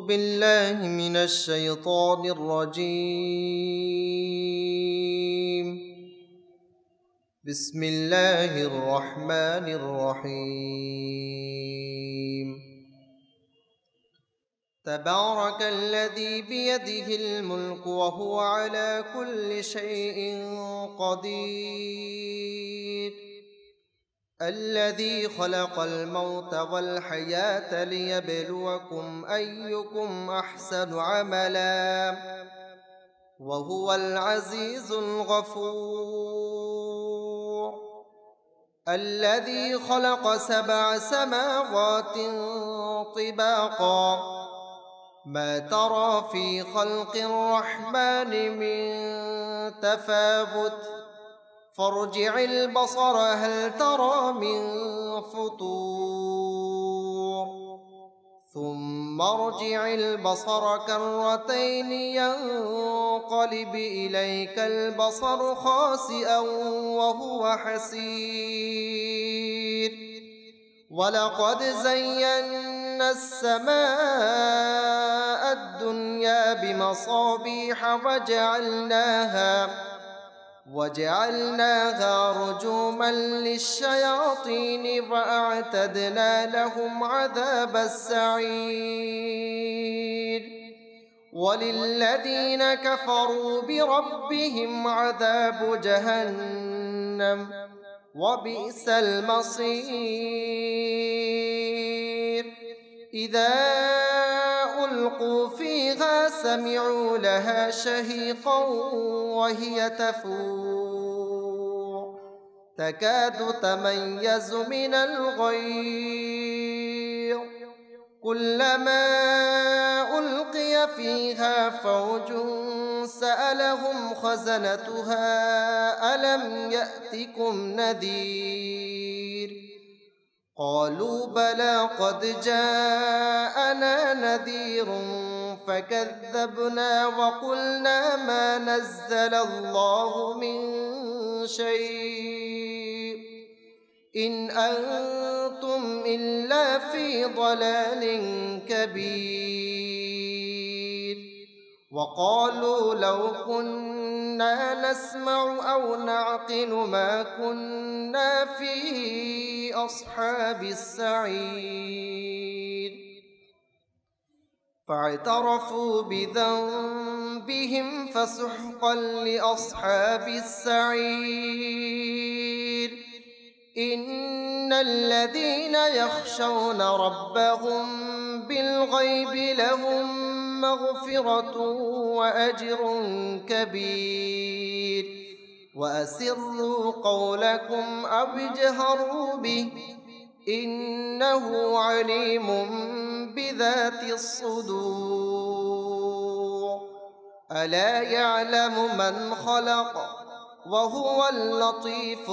بالله من الشيطان الرجيم. بسم الله الرحمن الرحيم. تبارك الذي بيده الملك وهو على كل شيء قدير، الذي خلق الموت والحياة ليبلوكم أيكم أحسن عملا وهو العزيز الغفور، الذي خلق 7 سماوات طباقا ما ترى في خلق الرحمن من تفاوت فارجع البصر هل ترى من فطور ثم ارجع البصر كرتين ينقلب إليك البصر خاسئا وهو حسير، ولقد زينا السماء الدنيا بمصابيح وجعلناها رجوما للشياطين وأعتدنا لهم عذاب السعير، وللذين كفروا بربهم عذاب جهنم وبئس المصير. إذا ألقوا فيها سمعوا لها شهيقا وهي تفور تكاد تميز من الغيظ، كلما ألقي فيها فوج سألهم خزنتها ألم يأتكم نذير؟ قالوا بلى قد جاءنا نذير فكذبنا وقلنا ما نزل الله من شيء إن أنتم إلا في ضلال كبير. وقالوا لو كنا نسمع أو نعقل ما كنا في أصحاب السعير، فاعترفوا بذنبهم فسحقا لأصحاب السعير. إن الذين يخشون ربهم بالغيب لهم مغفرة وأجر كبير، وأسروا قولكم أو اجهروا به إنه عليم بذات الصدور. ألا يعلم من خلق وهو اللطيف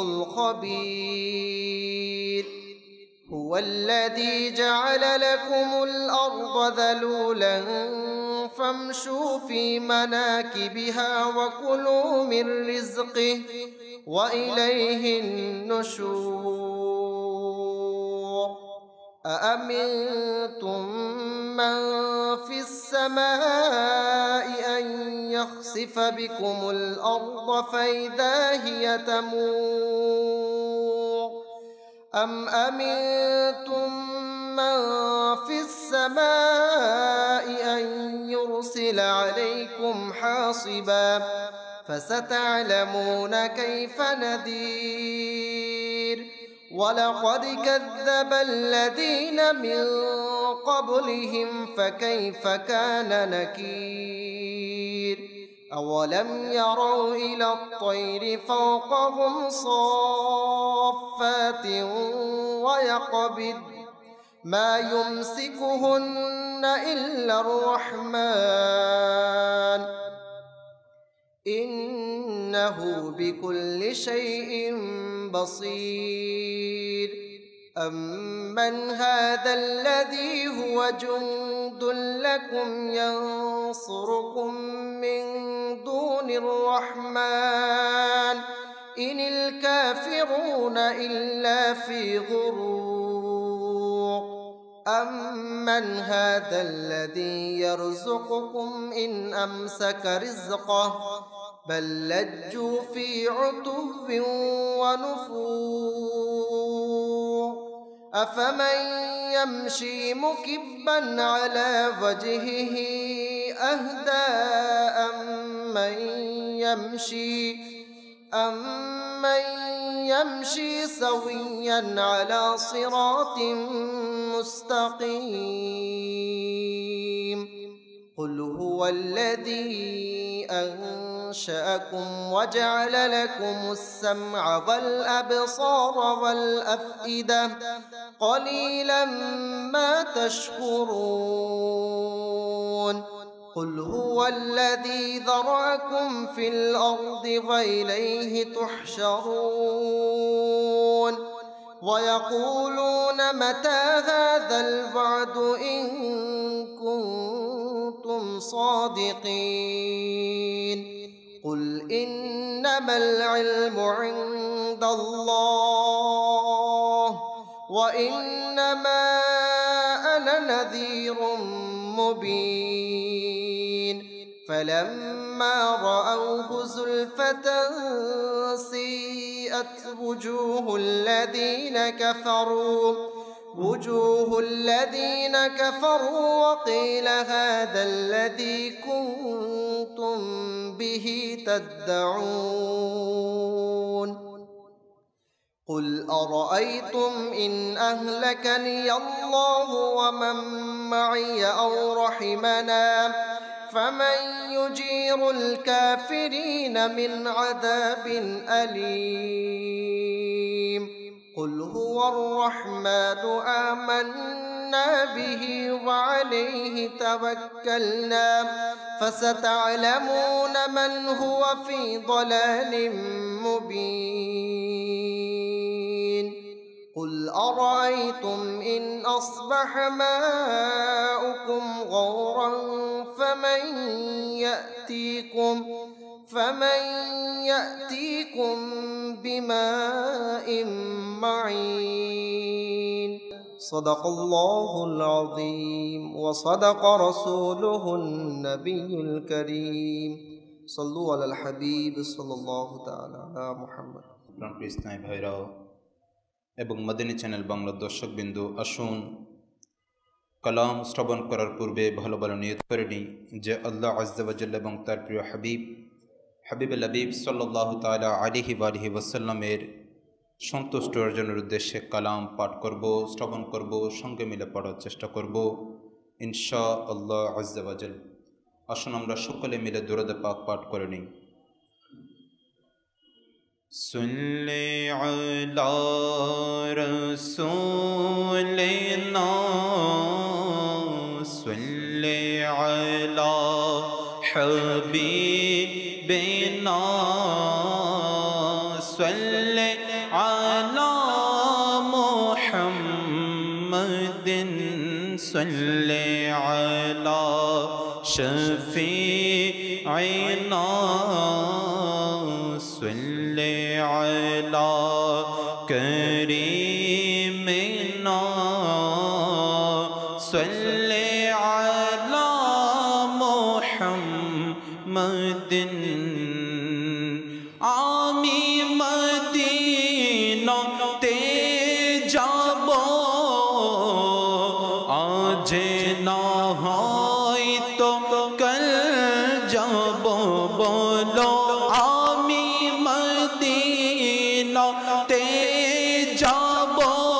الخبير. هو الذي جعل لكم الأرض ذلولا فامشوا في مناكبها وكلوا من رزقه وإليه النشور. أأمنتم من في السماء أن يخسف بكم الأرض فإذا هي تمور، أم أمنتم من في السماء أن يرسل عليكم حاصبا فستعلمون كيف نذير. ولقد كذب الذين من قبلهم فكيف كان نكير. أولم يروا إلى الطير فوقهم صافات ويقبض ما يمسكهن إلا الرحمن إنه بكل شيء بصير. أمن هذا الذي هو جند لكم ينصركم من دون الرحمن إن الكافرون إلا في غرور. أمن هذا الذي يرزقكم إن أمسك رزقه بل لجوا في عتو ونفور أفمن يمشي مكبا على وجهه أهدى أمن يمشي سويا على صراط مستقيم قل هو الذي أنشأكم وجعل لكم السمع والأبصار والأفئدة قليلا ما تشكرون قل هو الذي ذرأكم في الأرض وإليه تحشرون ويقولون متى هذا الوعد إن كنتم صادقين قل إنما العلم عند الله وإنما أنا نذير مبين فلما رأوه زلفة سيئت وجوه الذين كفروا وقيل هذا الذي كنتم به تدعون قل أرأيتم إن أهلكني الله ومن معي أو رحمنا فمن يجير الكافرين من عذاب أليم قل هو الرحمن آمنا به وعليه توكلنا فستعلمون من هو في ضلال مبين قل أرأيتم إن أصبح ماؤكم غورا فمن يأتيكم بماء معين صدق الله العظيم وصدق رسوله النبي الكريم صلوا على الحبيب صلى الله تعالى على محمد প্রাণপ্রিয় ভাইরা এবং মদিনী চ্যানেল বাংলার দর্শকবৃন্দু, আসুন কালাম শ্রবণ করার পূর্বে ভালো ভালো নিয়ত করে নিই যে আল্লাহ আজ্জা ওয়া জাল্লা এবং তার প্রিয় হাবিবুল হাবিব সাল্লাল্লাহু তাআলা আলাইহি ওয়া আলিহি ওয়াসাল্লামের সন্তুষ্ট অর্জনের উদ্দেশ্যে কালাম পাঠ করব, শ্রবণ করব, সঙ্গে মিলে পড়ার চেষ্টা করব ইনশাআল্লাহ আজ্জা ওয়া জাল্লা। আসুন আমরা সকলে মিলে দুরূদ পাক পাঠ করে নিই। সল্লি আলা রাসূলিনা সল্লি আলা হাবিবিনা সল্লি আলা মুহাম্মাদিন সল্লি আলা শফীঈনা সল্লি আলা করিমিনা সল্লি আলা মুহাম্মাদিন। আমি মদিনাতে যাব আজ না হয়তো কাল যাব, বলো আমি মদিনাতে যাব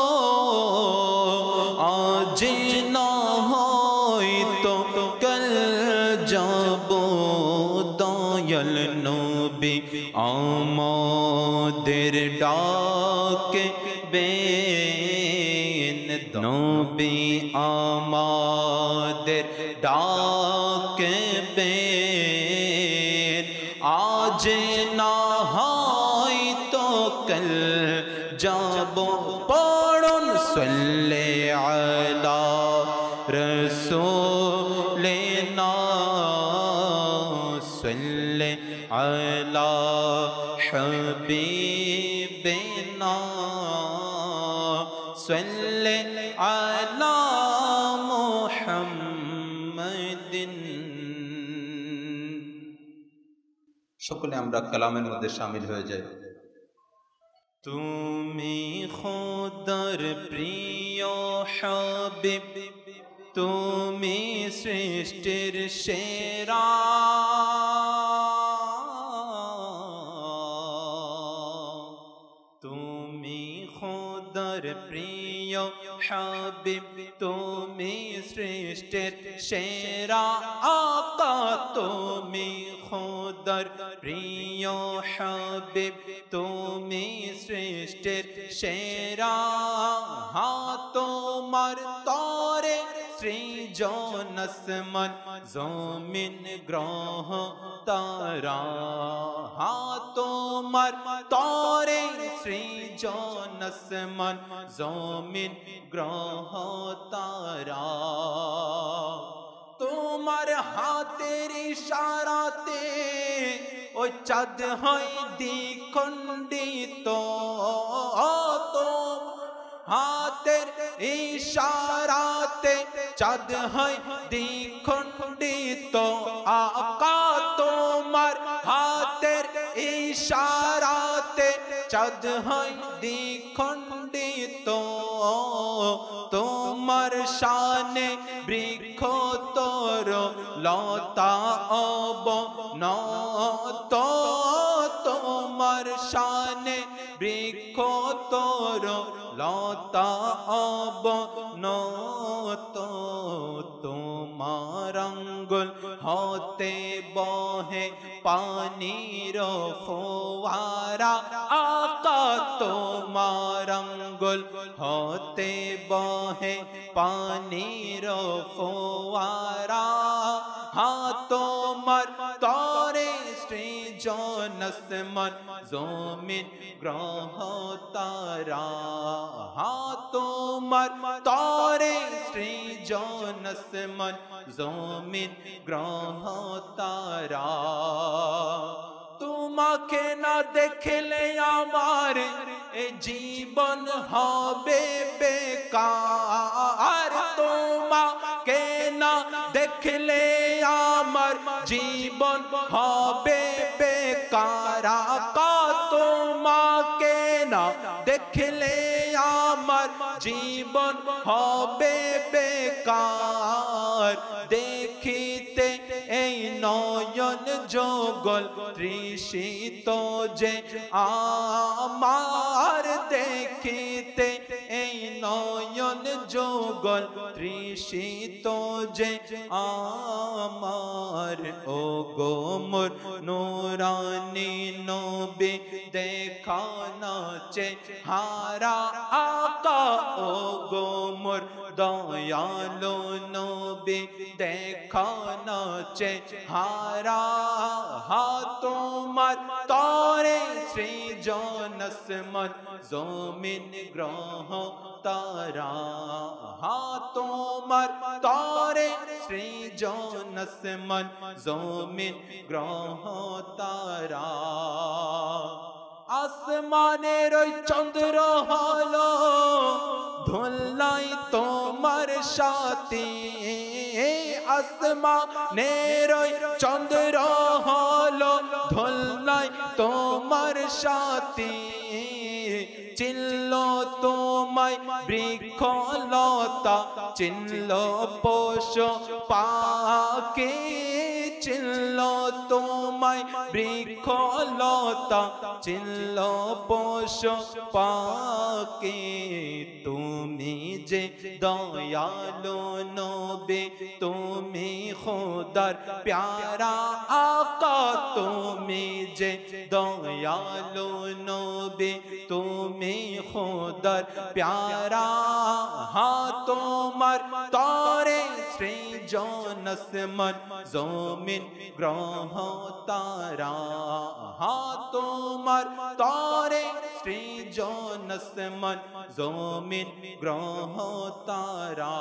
আজ না হয়তো কাল যাব। দয়াল নবী আমাদের ডাকবেন, নবী আমাদের ডাকবেন আজ না হয়তো কাল যাব। পড়ুন সল্লি আলা রাসূলিনা সল্লি আলা হাবিবিনা সল্লি আলা মুহাম্মাদিন। সকলে আমরা কালামের মধ্যে শামিল হয়ে যাই। তুমি খোদার প্রিয় হাবিব, তুমি সৃষ্টির সেরা, তুমি খোদার প্রিয় হাবিব, তুমি সৃষ্টির সেরা আকা, তুমি খোদার প্রিয় হাবিব, তুমি সৃষ্টির সেরা। তোমার তরে সৃজন আসমান জমিন গ্রহ তারা, তোমার তরে সৃজন আসমান জমিন গ্রহ তারা। তোমার হাতের ইশারাতে ওই চাঁদ হয় দ্বিখণ্ডিত, হাতের ইশারাতে চাঁদ হয় দ্বিখণ্ডিত। আকা তোমার হাতের ইশারাতে চাঁদ হয় দ্বিখণ্ডিত। তোমার শানে বৃক্ষ তোর লতা অবনত, তোমার শানে বৃক্ষ তোর লতা অবনত। তোমার আঙ্গুল হতে বহে পানির ফোয়ারা, আকা তোমার আঙ্গুল হতে বহে পানির ফোয়ারা। তোমার তরে সৃজন আসমান জমিন গ্রহ তারা, তোমার তরে সৃজন আসমান জমিন গ্রহ তারা। তোমাকে না দেখলে আমার এ জীবন হবে বেকার, তোমাকে না দেখলে আমার জীবন হবে বেকার। আকা তোমাকে না দেখলে আমার জীবন হবে বেকার। দেখিতে এই নয়ন যুগল তৃষিত যে আমার, দেখিতে এই নয়ন যুগল তৃষিত যে আমার। ও গো মোর নূরানী নবী দেখানা চেহারা, আকা ও গো মোর দয়ালু নবী দেখানা চেহারা। তোমার তরে সৃজন আসমান জমিন গ্রহ তারা, তোমার তরে সৃজন আসমান জমিন গ্রহ তারা। আসমানের ওই চন্দ্র হলো ধুলাই তোমার সাথে, আসমানের ওই চন্দ্র হলো ধুলাই তোমার সাথে। চিনল তোমায় বৃক্ষ লতা, চিনল পশু পাখি, চিনল তোমায় বৃক্ষ লতা, চিনল পশু পাখি। তুমি যে দয়ালু নবী, তুমি খোদার প্যারা আকা, তুমি যে দয়ালু নবী, তুমি খোদার প্যারা। তোমার তরে সৃজন আসমান জমিন গ্রহ তারা, তোমার তরে সৃজন আসমান জমিন গ্রহ তারা।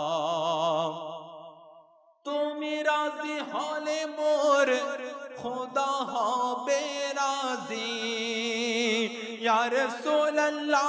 তুমি রাজি হলে মোর খোদা হবে রাজি, ইয়া রাসূলুল্লাহ।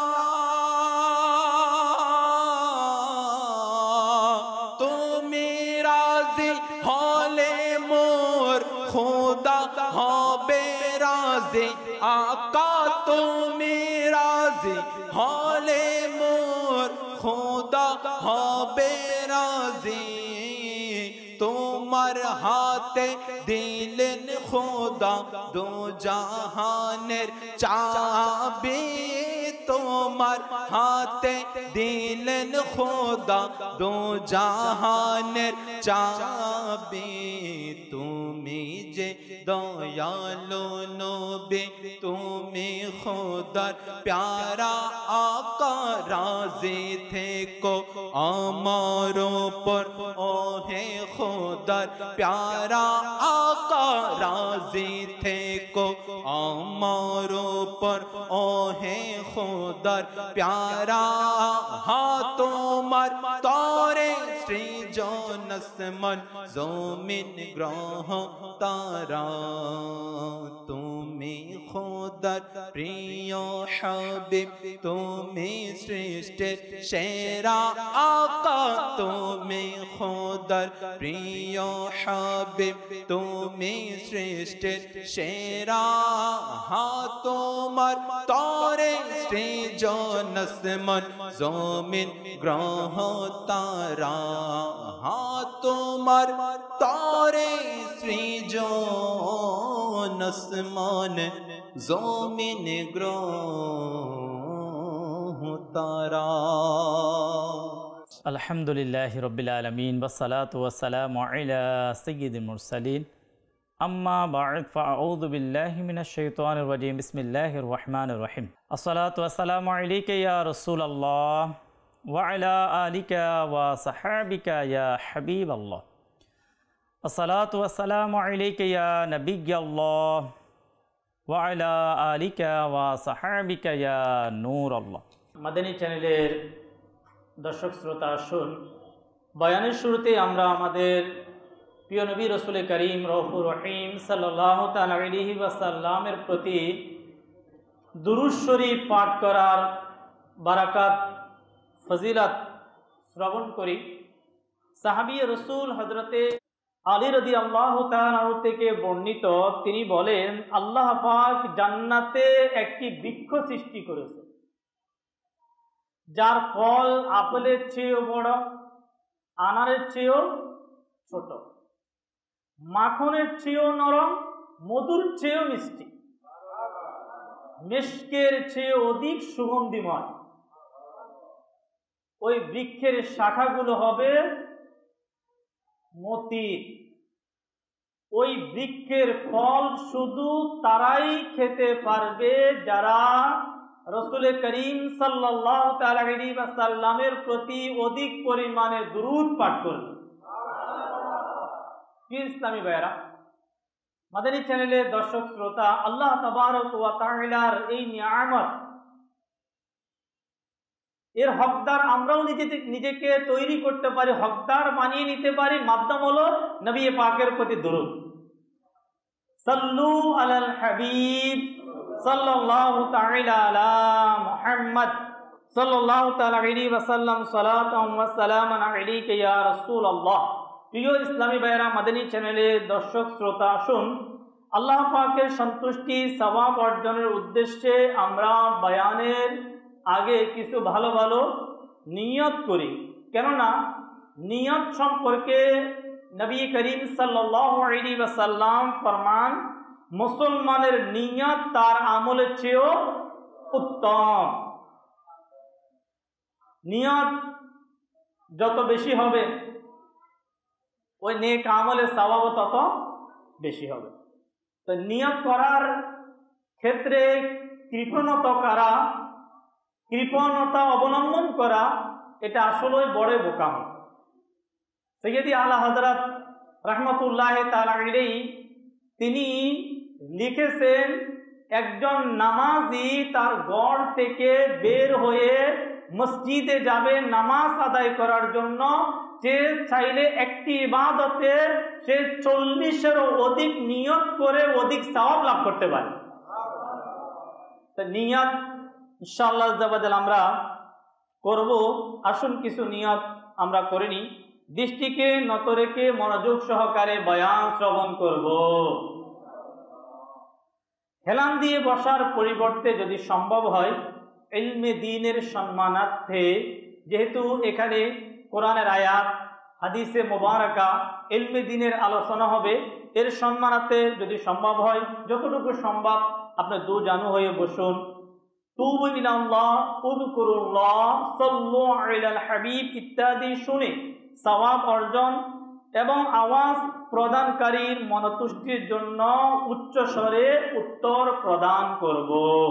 তুমি রাজি হলে মোর খোদা হবে রাজি, আকা তুমি রাজি হলে মোর খোদা হবে রাজি। তোমার হাতে দিলেন খোদা দো জাহানের চাবি, তোমার হাতে দিলেন খোদা দো জাহানের চাবি। তুমি যে দয়ালু নবী, তুমি খোদার প্যারা আকা, রাজি থেকো আমার উপর ও হে খোদার প্যারা আকা, রাজি থেকো আমার উপর ও হে খোদার প্যারা। হ্যাঁ তোমার তরে সৃজন আসমান জমিন গ্রহ তারা, তুমি খোদার প্রিয় হাবিব, তুমি সৃষ্টির সেরা আকা, তুমি খোদার প্রিয় হাবিব, তুমি সৃষ্টির সেরা। হ্যাঁ তোমার তরে সৃজন আসমান জমিন গ্রহ তারা, হ্যাঁ তোমার তরে সৃজন আসমান জমিন গ্রহ তারা। আলহামদুলিল্লাহি রাব্বিল আলামিন ওয়াসসালাতু ওয়াসসালামু আলা সাইয়্যিদিল মুরসালিন, আম্মা বা'দ, ফাআউযু বিল্লাহি মিনাশ শাইতানির রাজীম, বিসমিল্লাহির রহমানির রহিম। আসসালাতু ওয়াসসালামু আলাইকা ইয়া রাসূলুল্লাহ ওয়া আলা আলিকা ওয়া সাহাবিকা ইয়া হাবিবাল্লাহ। আসসালাতু ওয়াসসালামু আলাইকা ইয়া নাবিয়্যাল্লাহ ওয়া আলা আলিকা ওয়া সাহাবিকা ইয়া নূরাল্লাহ। মাদানী চ্যানেলের দর্শক শ্রোতা, আসুন বয়ানের শুরুতে আমরা আমাদের প্রিয় নবী রসুল করিম রউফুর রহিম সাল্লাল্লাহু তাআলা আলাইহি ওয়াসাল্লামের প্রতি দুরূদ শরীফ পাঠ করার বারাকাত ফজিলত শ্রবণ করি। সাহাবী রসুল হযরতে আলী রাদিয়াল্লাহু তাআলা থেকে বর্ণিত, তিনি বলেন, আল্লাহ পাক জান্নাতে একটি বৃক্ষ সৃষ্টি করেছে, যার ফল আপেলের চেয়েও বড়, আনারের চেয়েও ছোট, মাখনের চেয়েও নরম, মধুর চেয়েও মিষ্টি, মিশকের চেয়ে অধিক সুগন্ধিময়। ওই বৃক্ষের শাখাগুলো হবে মতি। ওই বৃক্ষের ফল শুধু তারাই খেতে পারবে যারা রসুল করিম সাল্লাল্লাহু তাআলা আলাইহি ওয়াসাল্লামের প্রতি অধিক পরিমাণে দুরূদ পাঠ করবে। ইসলামী ভাইয়েরা, মাদানী চ্যানেলের দর্শক শ্রোতা, আল্লাহ তাবারক ওয়া তাআলার এই নিয়ামত, এর হকদার আমরাও নিজেকে তৈরি করতে পারি, হকদার বানিয়ে নিতে পারি। মাধ্যম হলো নবী পাকের প্রতি দুরূদ। সাল্লু আলাল হাবিব সাল্লাল্লাহু তাআলা আলা মুহাম্মদ সাল্লাল্লাহু তাআলা আলাইহি ওয়াসাল্লাম, সালাতাম ওয়া সালামান আলাইকা ইয়া রাসূলুল্লাহ। প্রিয় ইসলামী ভাইয়েরা, মাদানী চ্যানেলের দর্শক শ্রোতা, আসুন আল্লাহ পাকের সন্তুষ্টি সওয়াব অর্জনের উদ্দেশ্যে আমরা বয়ানের আগে কিছু ভালো ভালো নিয়ত করি। কেননা নিয়ত সম্পর্কে নবী করিম সাল্লাল্লাহু আলাইহি ওয়াসাল্লাম ফরমান, মুসলমানের নিয়ত তার আমলের চেয়েও উত্তম। নিয়ত যত বেশি হবে, ওই নেক আমলের সওয়াবও তত বেশি হবে। তো নিয়ত করার ক্ষেত্রে কৃপণতা অবলম্বন করা, এটা আসলে বড় বোকামি। সৈয়দি আলা হযরত রাহমাতুল্লাহি তাআলা আলাইহি তিনি লিখেছেন, একজন নামাজি তার ঘর থেকে বের হয়ে মসজিদে যাবে নামাজ আদায় করার জন্য, যে চাইলে একটি ইবাদতে সে 40-এরও অধিক নিয়ত করে অধিক সওয়াব লাভ করতে পারে। তো নিয়ত ইনশাআল্লাহ আমরা করব। আসুন কিছু নিয়ত আমরা করে নিই। দৃষ্টিকে নত রেখে মনোযোগ সহকারে বয়ান শ্রবণ করব। হেলান দিয়ে বসার পরিবর্তে যদি সম্ভব হয় ইলমে দ্বীনের সম্মানার্থে, যেহেতু এখানে কোরআনের আয়াত, হাদিসে মোবারকা, ইলমে দ্বীনের আলোচনা হবে, এর সম্মানার্থে যদি সম্ভব হয় যতটুকু সম্ভব আপনি দুজানু হয়ে বসুন। তুবু ইলাল্লাহ, উযকুরুল্লাহ, সাল্লু আলাল হাবিব ইত্যাদি শুনে সওয়াব অর্জন এবং আওয়াজ প্রদানকারীর মনতুষ্টির জন্য উচ্চ স্বরে উত্তর প্রদান করব।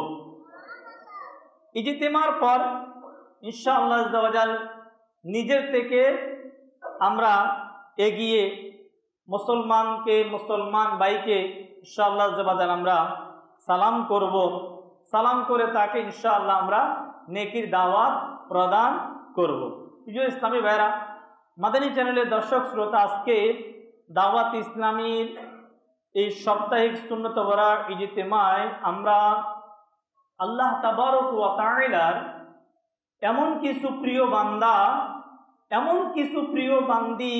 ইজতিমার পর ইনশাআল্লাহ আজ্জা ওয়া জাল নিজের থেকে আমরা এগিয়ে মুসলমান ভাইকে ইনশাআল্লাহ আজ্জা ওয়া জাল আমরা সালাম করব। সালাম করে তাকে ইনশাআল্লাহ আমরা নেকির দাওয়াত প্রদান করব। প্রিয় ইসলামী ভাইরা, মাদানী চ্যানেলের দর্শক শ্রোতা, আজকে দাওয়াত ইসলামীর এই সাপ্তাহিক সুন্নত বরা ইজতিমায় আমরা আল্লাহ তাবারক ওয়া তাআলার এমন কিছু প্রিয় বান্দা, এমন কিছু প্রিয় বান্দি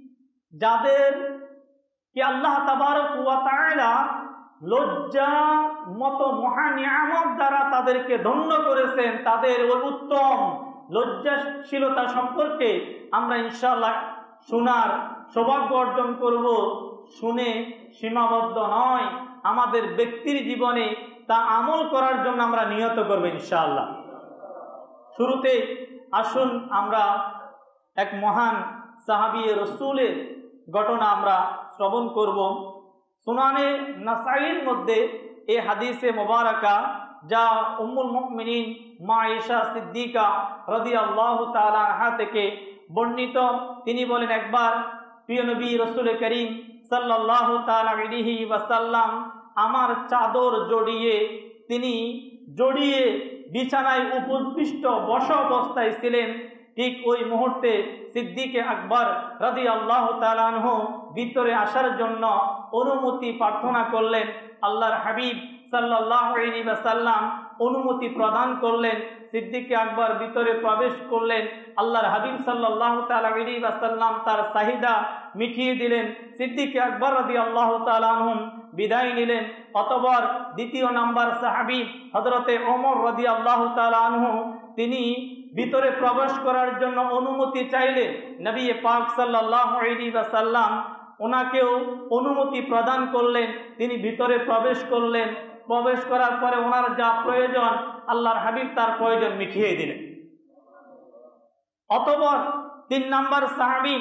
যাদের কি আল্লাহ তাবারক ওয়া তাআলা লজ্জা মতো মহা নিয়ামত দ্বারা তাদেরকে ধন্য করেছেন, তাদের ওই উত্তম লজ্জাশীলতা সম্পর্কে আমরা ইনশাআল্লাহ শোনার সৌভাগ্য অর্জন করব। শুনে সীমাবদ্ধ নয়, আমাদের ব্যক্তির জীবনে তা আমল করার জন্য আমরা নিয়ত করব ইনশাআল্লাহ। শুরুতে আসুন আমরা এক মহান সাহাবী রাসূলের ঘটনা আমরা শ্রবণ করব। সুনানে নাসাইর মধ্যে এই হাদিসে মোবারকা যা উম্মুল মুমিনিন মা আয়েশা সিদ্দিকা রাদিয়াল্লাহু তাআলা আনহা থেকে বর্ণিত। তিনি বলেন, একবার প্রিয় নবী রাসূল করিম সাল্লাল্লাহু তাআলা আলাইহি ওয়াসাল্লাম আমার চাদর তিনি জড়িয়ে বিছানায় উপবিষ্ট বসা অবস্থায় ছিলেন। ঠিক ওই মুহূর্তে সিদ্দিকে আকবর রাদিয়াল্লাহু তাআলা আনহু ভিতরে আসার জন্য অনুমতি প্রার্থনা করলেন। আল্লাহর হাবিব সাল্লাল্লাহু আলাইহি ওয়াসাল্লাম অনুমতি প্রদান করলেন। সিদ্দিকে আকবর ভিতরে প্রবেশ করলেন। আল্লাহর হাবিব সাল্লাল্লাহু তাআলা আলাইহি ওয়াসাল্লাম তার চাহিদা মিটিয়ে দিলেন। সিদ্দিকে আকবর রাদিয়াল্লাহু তাআলা আনহু বিদায় নিলেন। অতঃপর দ্বিতীয় নাম্বার সাহাবী হযরতে ওমর রাদিয়াল্লাহু তাআলা আনহু তিনি ভিতরে প্রবেশ করার জন্য অনুমতি চাইলেন। নবী পাক সাল্লাল্লাহু আলাইহি ওয়াসাল্লাম ওনাকেও অনুমতি প্রদান করলেন। তিনি ভিতরে প্রবেশ করলেন। প্রবেশ করার পরে ওনার যা প্রয়োজন আল্লাহর হাবিব তার প্রয়োজন মিটিয়ে দিলেন। অতঃপর তিন নাম্বার সাহাবী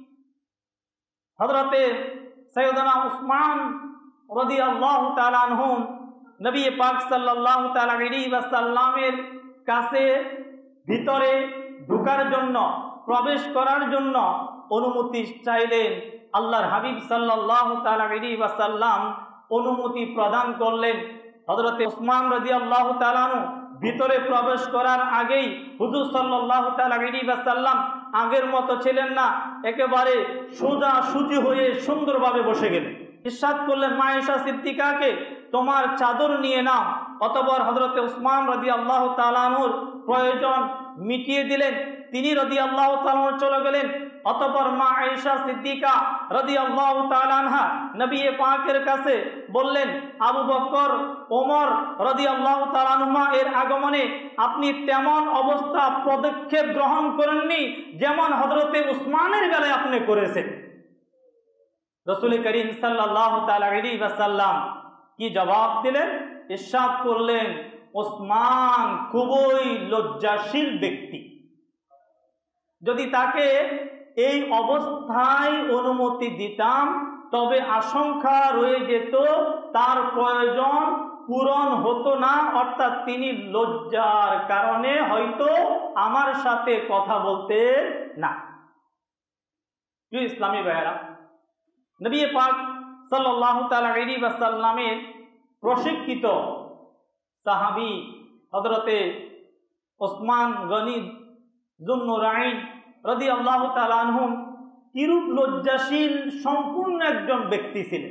হযরতে সাইয়্যিদানা উসমান রাদিয়াল্লাহু তাআলা আনহু নবী পাক সাল্লাল্লাহু তাআলা আলাইহি ওয়াসাল্লামের কাছে ভিতরে ঢোকার জন্য, প্রবেশ করার জন্য অনুমতি চাইলেন। আল্লাহর হাবিব সাল্লাল্লাহু তাআলা আলাইহি ওয়াসাল্লাম অনুমতি প্রদান করলেন। হযরতে উসমান রাদিয়াল্লাহু তাআলা আনহু ভিতরে প্রবেশ করার আগেই হুজুর সাল্লাল্লাহু তাআলা আলাইহি ওয়াসাল্লাম আগের মতো ছিলেন না, একেবারে সোজা সুজি হয়ে সুন্দরভাবে বসে গেলেন। ইরশাদ করলেন, মা আয়েশা সিদ্দিকাকে তোমার চাদর নিয়ে নাও। অতঃপর হযরতে উসমান রাদিয়াল্লাহু তাআলা আনহুর প্রয়োজন মিটিয়ে দিলেন। তিনি রাদিয়াল্লাহু তাআলা আনহু চলে গেলেন। অতঃপর মা আয়েশা সিদ্দিকা রাদিয়াল্লাহু তাআলা আনহা নবী পাকের কাছে বললেন, আবু বকর ওমর রাদিয়াল্লাহু তাআলা আনহুমা এর আগমনে আপনি তেমন অবস্থা পদক্ষেপ গ্রহণ করেননি যেমন হযরতে উসমানের বেলায় আপনি করেছেন। রাসূল করিম সাল্লাল্লাহু তাআলা আলাইহি ওয়াসাল্লাম কি জবাব দিলেন? ইরশাদ করলেন, ওসমান খুবই লজ্জাশীল ব্যক্তি। যদি তাকে এই অবস্থায় অনুমতি দিতাম তবে আশঙ্কা রয়ে যেত তার প্রয়োজন পূরণ হতো না, অর্থাৎ তিনি লজ্জার কারণে হয়তো আমার সাথে কথা বলতে না। প্রিয় ইসলামী ভাইয়েরা, নবী পাক সাল্লাল্লাহু তাআলা আলাইহি ওয়াসাল্লামের প্রশিক্ষিত সাহাবী হযরতে ওসমান গনি যুন্নুরাইন রাদিয়াল্লাহু তাআলা আনহু কিরূপ লজ্জাশীল সম্পূর্ণ একজন ব্যক্তি ছিলেন,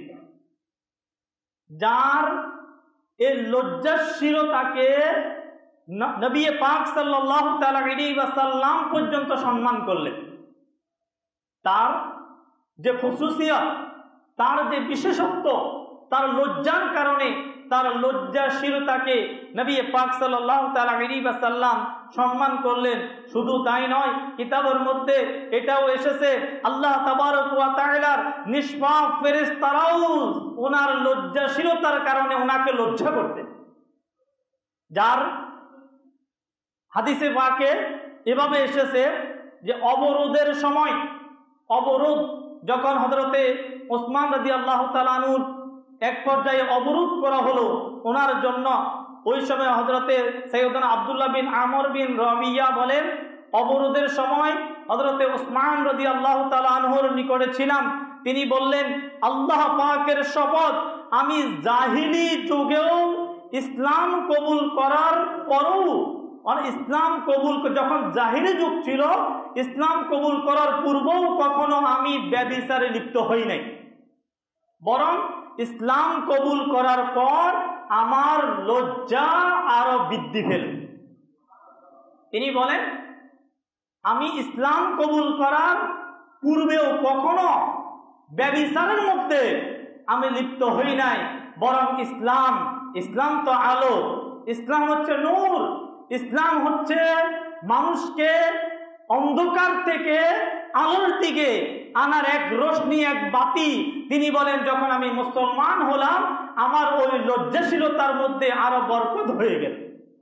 যার এই লজ্জাশীলতাকে নবী পাক সাল্লাল্লাহু তাআলা আলাইহি ওয়াসাল্লাম পর্যন্ত সম্মান করলেন। তার যে খুসুসিয়ত, তার যে বিশেষত্ব, তার লজ্জার কারণে, তার লজ্জাশীলতাকে নবী পাক সাল্লাল্লাহু তাআলা আলাইহি ওয়াসাল্লাম সম্মান করলেন। শুধু তাই নয়, কিতাবের মধ্যে এটাও এসেছে আল্লাহ তাবারক ওয়া তাআলার নিষ্পাপ ফেরেশতারাও ওনার লজ্জাশীলতার কারণে ওনাকে লজ্জা করতেন। যার হাদিসে পাকে এভাবে এসেছে যে অবরোধের সময়, অবরোধ যখন হযরতে ওসমান রাদিয়াল্লাহু তাআলা আনহুর এক পর্যায়ে অবরোধ করা হলো ওনার জন্য, ওই সময় হযরতে সাইয়্যিদনা আব্দুল্লাহ বিন আমর বিন রাবিয়া বলেন, অবরোধের সময় হযরতে ওসমান রাদিয়াল্লাহু তাআলা আনহুর নিকটে ছিলাম। তিনি বললেন, আল্লাহ পাকের শপথ, আমি জাহিলি যুগেও ইসলাম কবুল করার পরও, ইসলাম কবুল যখন জাহিলি যুগ ছিল, ইসলাম কবুল করার পূর্বেও কখনো আমি ব্যভিচারে লিপ্ত হই নাই, বরং ইসলাম কবুল করার পর আমার লজ্জা আরো বৃদ্ধি পেল। তিনি বলেন, আমি ইসলাম কবুল করার পূর্বেও কখনো ব্যভিচারের মধ্যে আমি লিপ্ত হই নাই, বরং ইসলাম তো আলো, ইসলাম হচ্ছে নূর, ইসলাম হচ্ছে মানুষকে অন্ধকার থেকে আলোর দিকে আনার এক রোশনি, এক বাতি। তিনি বলেন, যখন আমি মুসলমান হলাম আমার ওই লজ্জাশীলতার মধ্যে আরো বরকত হয়ে গেল।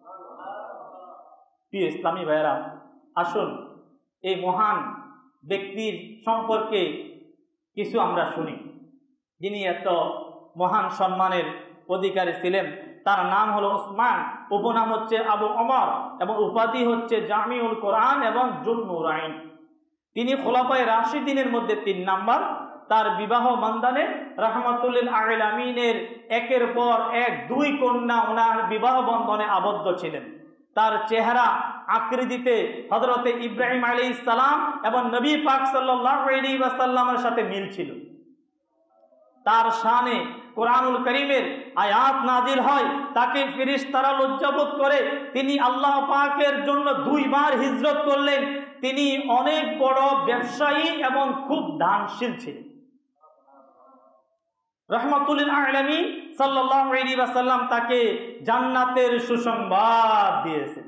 প্রিয় ইসলামী ভাইয়েরা, আসুন এই মহান ব্যক্তির সম্পর্কে কিছু আমরা শুনি, যিনি এত মহান সম্মানের অধিকারী ছিলেন। তার নাম হলো ওসমান, উপনাম হচ্ছে আবু ওমর এবং উপাধি হচ্ছে জামিউল কোরআন এবং জুন্নুরাইন। তিনি খোলাফায়ে রাশিদিনের মধ্যে ৩ নাম্বার। তার বিবাহ বন্ধনে রাহমাতুল আলামিনের একের পর এক 2 কন্যা ওনার বিবাহ বন্ধনে আবদ্ধ ছিলেন। তার চেহারা আকৃতিতে হযরতে ইব্রাহিম আলাইহিস সালাম এবং নবী পাক সাল্লাল্লাহু আলাইহি ওয়াসাল্লামের সাথে মিল ছিল। তার শানে কোরআনুল কারীমের আয়াত নাজিল হয়, তাকে ফেরেশতারা লজ্জাবোধ করে। তিনি আল্লাহ পাকের জন্য 2 বার হিজরত করলেন। তিনি অনেক বড় ব্যবসায়ী এবং খুব দানশীল ছিলেন। রাহমাতুল আলামিন সাল্লাল্লাহু আলাইহি ওয়াসাল্লাম তাকে জান্নাতের সুসংবাদ দিয়েছেন।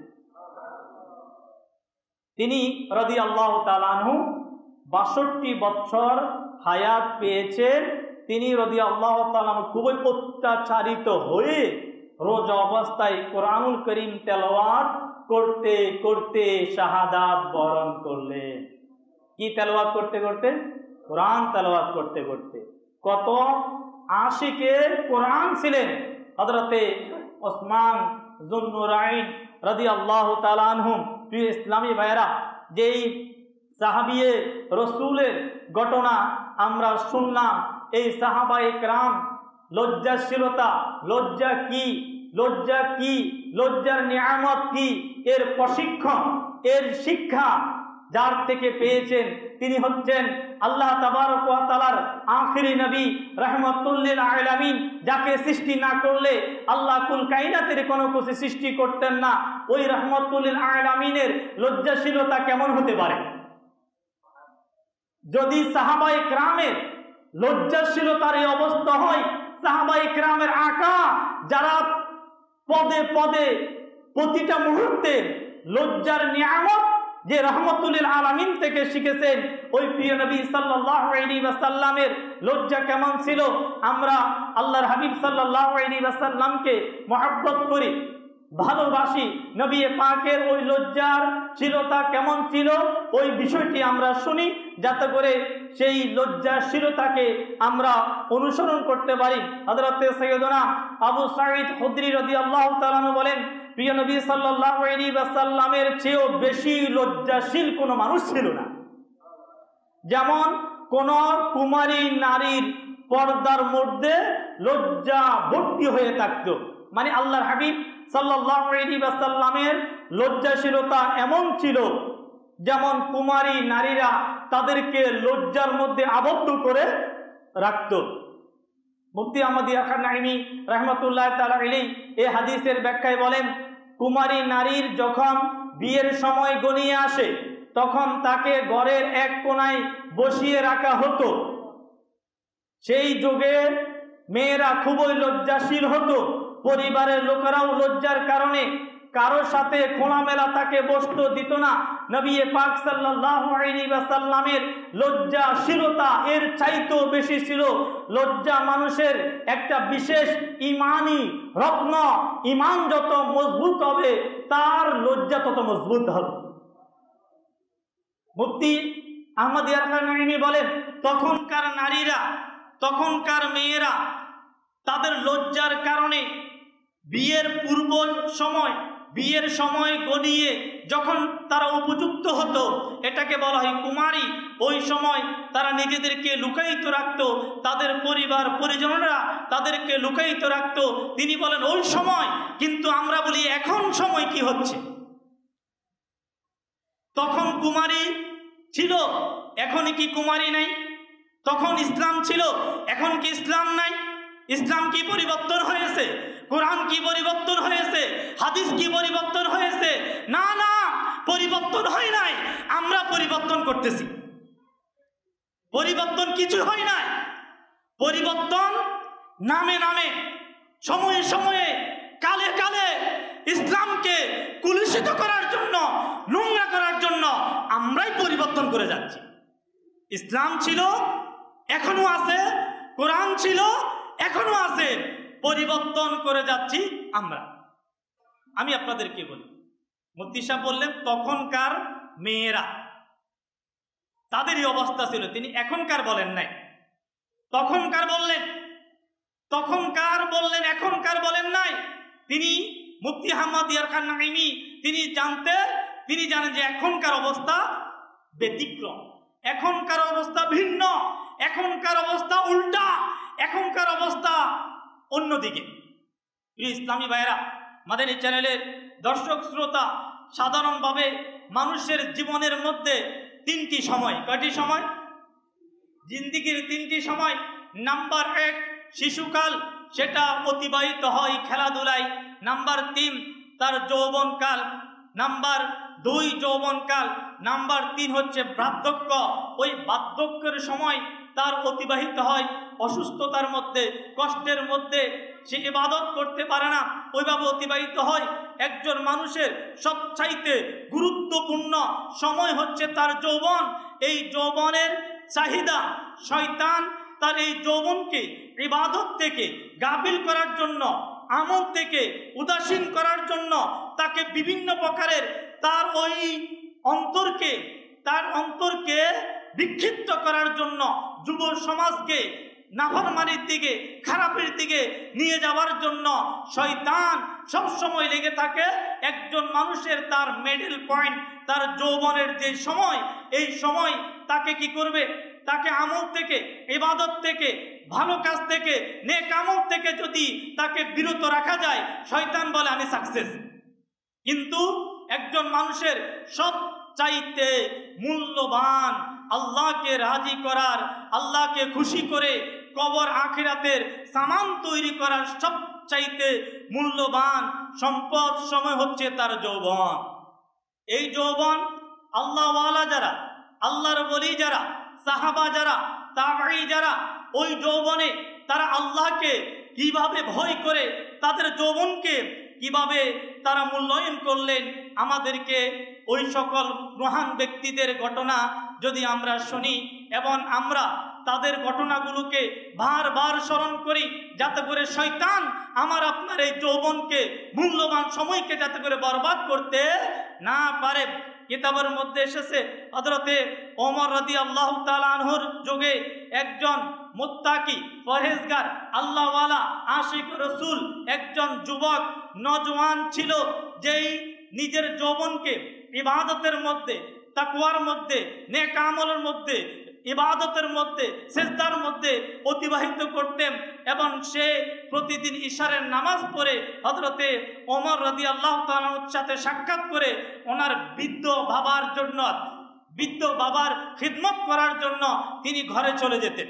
তিনি রাদিয়াল্লাহু তাআলা আনহু 62 বছর হায়াত পেয়েছেন। তিনি রাদিয়াল্লাহু তাআলা খুবই অত্যাচারিত হয়ে রোজা অবস্থায় কোরআনুল কারীম তেলাওয়াত করতে করতে শাহাদাত বরণ করলেন। কি তেলাওয়াত করতে করতে? কোরআন তেলাওয়াত করতে করতে। কত আশিকের কোরআন ছিলেন হযরতে ওসমান যুন্নুরাইন রাদিয়াল্লাহু তাআলা আনহুম। প্রিয় ইসলামী ভাইয়েরা, যেই সাহাবিয়ে রসুলের ঘটনা আমরা শুনলাম, এই সাহাবায়ে কেরাম লজ্জাশীলতা, লজ্জা কি, লজ্জা কি, লজ্জার নিয়ামত কি, এর প্রশিক্ষণ, এর শিক্ষা যার থেকে পেয়েছেন তিনি হচ্ছেন আল্লাহ তাবারক ওয়া তাআলার আখিরি নবী রাহমাতুল লিল আলামিন। যাকে সৃষ্টি না করলে আল্লাহ কুল কায়নাতের কোনো কিছু সৃষ্টি করতেন না। ওই রাহমাতুল লিল আলামিনের লজ্জাশীলতা কেমন হতে পারে? যদি সাহাবায়ে কেরামের লজ্জাশীলতার এই অবস্থা হয়, সাহাবায়ে কেরামের আকা যারা পদে পদে প্রতিটা মুহূর্তে লজ্জার নিয়ামত যে রাহমাতুল আলামিন থেকে শিখেছেন, ওই প্রিয় নবী সাল্লাল্লাহু আলাইহি ওয়াসাল্লামের লজ্জা কেমন ছিল। আমরা আল্লাহর হাবিব সাল্লাল্লাহু আলাইহি ওয়াসাল্লামকে মহব্বত করি, ভালোবাসি। নবী পাকের ওই লজ্জার শীলতা কেমন ছিল ওই বিষয়টি আমরা শুনি, যাতে করে সেই লজ্জাশীলতাকে আমরা অনুসরণ করতে পারি। হযরতে সাইয়্যিদনা আবু সাঈদ খুদরি রাদিয়াল্লাহু তাআলা বলেন, প্রিয় নবী সাল্লাল্লাহু আলাইহি ওয়াসাল্লামের চেয়েও বেশি লজ্জাশীল কোনো মানুষ ছিল না। যেমন কোন কুমারী নারীর পর্দার মধ্যে লজ্জা ভর্তি হয়ে থাকতো, মানে আল্লাহর হাবিব সাল্লাল্লাহু আলাইহি ওয়াসাল্লামের লজ্জাশীলতা এমন ছিল যেমন কুমারী নারীরা তাদেরকে লজ্জার মধ্যে আবদ্ধ করে রাখত। মুফতি আহমদ ইয়াহিয়া নাঈমি রাহমাতুল্লাহ তাআলা আলাইহি এই হাদিসের ব্যাখ্যায় বলেন, কুমারী নারীর যখন বিয়ের সময় গনিয়ে আসে তখন তাকে ঘরের এক কোণায় বসিয়ে রাখা হতো। সেই যুগে মেয়েরা খুবই লজ্জাশীল হতো, পরিবারের লোকেরাও লজ্জার কারণে কারো সাথে খোলামেলা তাকে বসতে দিত না। নবী পাক সাল্লাল্লাহু আলাইহি ওয়াসাল্লামের লজ্জাশীলতা এর চাইতেও বেশি ছিল। লজ্জা মানুষের একটা বিশেষ ইমানি রত্ন। ইমান যত মজবুত হবে তার লজ্জা তত মজবুত হবে। মুফতি আহমদ ইয়ারখান নাঈমি বলেন, তখনকার নারীরা, তখনকার মেয়েরা তাদের লজ্জার কারণে বিয়ের পূর্ব সময়, বিয়ের সময় গড়িয়ে যখন তারা উপযুক্ত হতো, এটাকে বলা হয় কুমারী, ওই সময় তারা নিজেদেরকে লুকায়িত রাখত, তাদের পরিবার পরিজনরা তাদেরকে লুকায়িত রাখত। তিনি বলেন ওই সময়, কিন্তু আমরা বলি এখন সময় কি হচ্ছে? তখন কুমারী ছিল, এখন কি কুমারী নাই? তখন ইসলাম ছিল, এখন কি ইসলাম নাই? ইসলাম কি পরিবর্তন হয়েছে? কোরআন কি পরিবর্তন হয়েছে? হাদিস কি পরিবর্তন হয়েছে? না না, পরিবর্তন হয় নাই, আমরা পরিবর্তন করতেছি। পরিবর্তন কিছু হয় নাই। পরিবর্তন নামে নামে, সময়ে সময়ে, কালে কালে ইসলামকে কুলুষিত করার জন্য, নোংরা করার জন্য আমরাই পরিবর্তন করে যাচ্ছি। ইসলাম ছিল, এখনো আছে, কোরআন ছিল, এখনো আছে, পরিবর্তন করে যাচ্ছি আমরা। আমি আপনাদেরকে বলি, মুফতি সাহেব বললেন তখনকার মেয়েরা, তাদেরই অবস্থা ছিল। তিনি এখনকার বলেন নাই, তখনকার বললেন, তখনকার বললেন, এখনকার বলেন নাই। তিনি মুফতি আহমদ ইয়ারখান নাঈমি তিনি জানেন যে এখনকার অবস্থা ব্যতিক্রম, এখনকার অবস্থা ভিন্ন, এখনকার অবস্থা উল্টা, এখনকার অবস্থা অন্যদিকে। প্রিয় ইসলামী ভাইরা, মাদানী চ্যানেলের দর্শক শ্রোতা, সাধারণভাবে মানুষের জীবনের মধ্যে তিনটি সময়, কয়টি সময়? জিন্দিগির তিনটি সময়। নাম্বার 1 শিশুকাল, সেটা অতিবাহিত হয় খেলাধুলায়। নাম্বার 3 তার যৌবনকাল। নাম্বার 2 যৌবনকাল। নাম্বার 3 হচ্ছে বার্ধক্য। ওই বার্ধক্যের সময় তার অতিবাহিত হয় অসুস্থতার মধ্যে, কষ্টের মধ্যে, সে ইবাদত করতে পারে না, ওইভাবে অতিবাহিত হয়। একজন মানুষের সবচাইতে গুরুত্বপূর্ণ সময় হচ্ছে তার যৌবন। এই যৌবনের চাহিদা, শয়তান তার এই যৌবনকে ইবাদত থেকে গাফিল করার জন্য, আমল থেকে উদাসীন করার জন্য তাকে বিভিন্ন প্রকারের তার ওই অন্তরকে বিক্ষিপ্ত করার জন্য যুব সমাজকে নাফরমানির দিকে, খারাপের দিকে নিয়ে যাওয়ার জন্য শয়তান সবসময় লেগে থাকে। একজন মানুষের তার মিডল পয়েন্ট, তার যৌবনের যে সময়, এই সময় তাকে কি করবে? তাকে আমল থেকে, ইবাদত থেকে, ভালো কাজ থেকে, নেক আমল থেকে যদি তাকে বিরত রাখা যায়, শয়তান বলে আমি সাকসেস। কিন্তু একজন মানুষের সবচাইতে মূল্যবান, আল্লাহকে রাজি করার, আল্লাহকে খুশি করে কবর আখিরাতের সামান তৈরি করার সবচাইতে মূল্যবান সম্পদ সময় হচ্ছে তার যৌবন। এই যৌবন আল্লাহওয়ালা যারা, আল্লাহর ওলি যারা, সাহাবা যারা, তাবেঈ যারা, ওই যৌবনে তারা আল্লাহকে কিভাবে ভয় করে তাদের যৌবনকে কিভাবে তারা মূল্যায়ন করলেন, আমাদেরকে ওই সকল মহান ব্যক্তিদের ঘটনা যদি আমরা শুনি এবং আমরা তাদের ঘটনাগুলোকে বারবার স্মরণ করি, যাতে করে শয়তান আমার আপনার এই যৌবনকে, মূল্যবান সময়কে যাতে করে বরবাদ করতে না পারে। কিতাবের মধ্যে এসেছে হযরতে ওমর রাদিয়াল্লাহু তাআলা আনহুর যুগে একজন মুত্তাকি, পরহেজগার, আল্লাহওয়ালা, আশিক রাসূল একজন যুবক নওজোয়ান ছিল, যেই নিজের যৌবনকে ইবাদতের মধ্যে, তাকওয়ার মধ্যে, নেক আমলের মধ্যে, ইবাদতের মধ্যে, সিজদার মধ্যে অতিবাহিত করতেন। এবং সে প্রতিদিন ইশারের নামাজ পড়ে হযরতে ওমর রাদিয়াল্লাহু তাআলার সাথে সাক্ষাৎ করে ওনার বৃদ্ধ বাবার খিদমত করার জন্য তিনি ঘরে চলে যেতেন।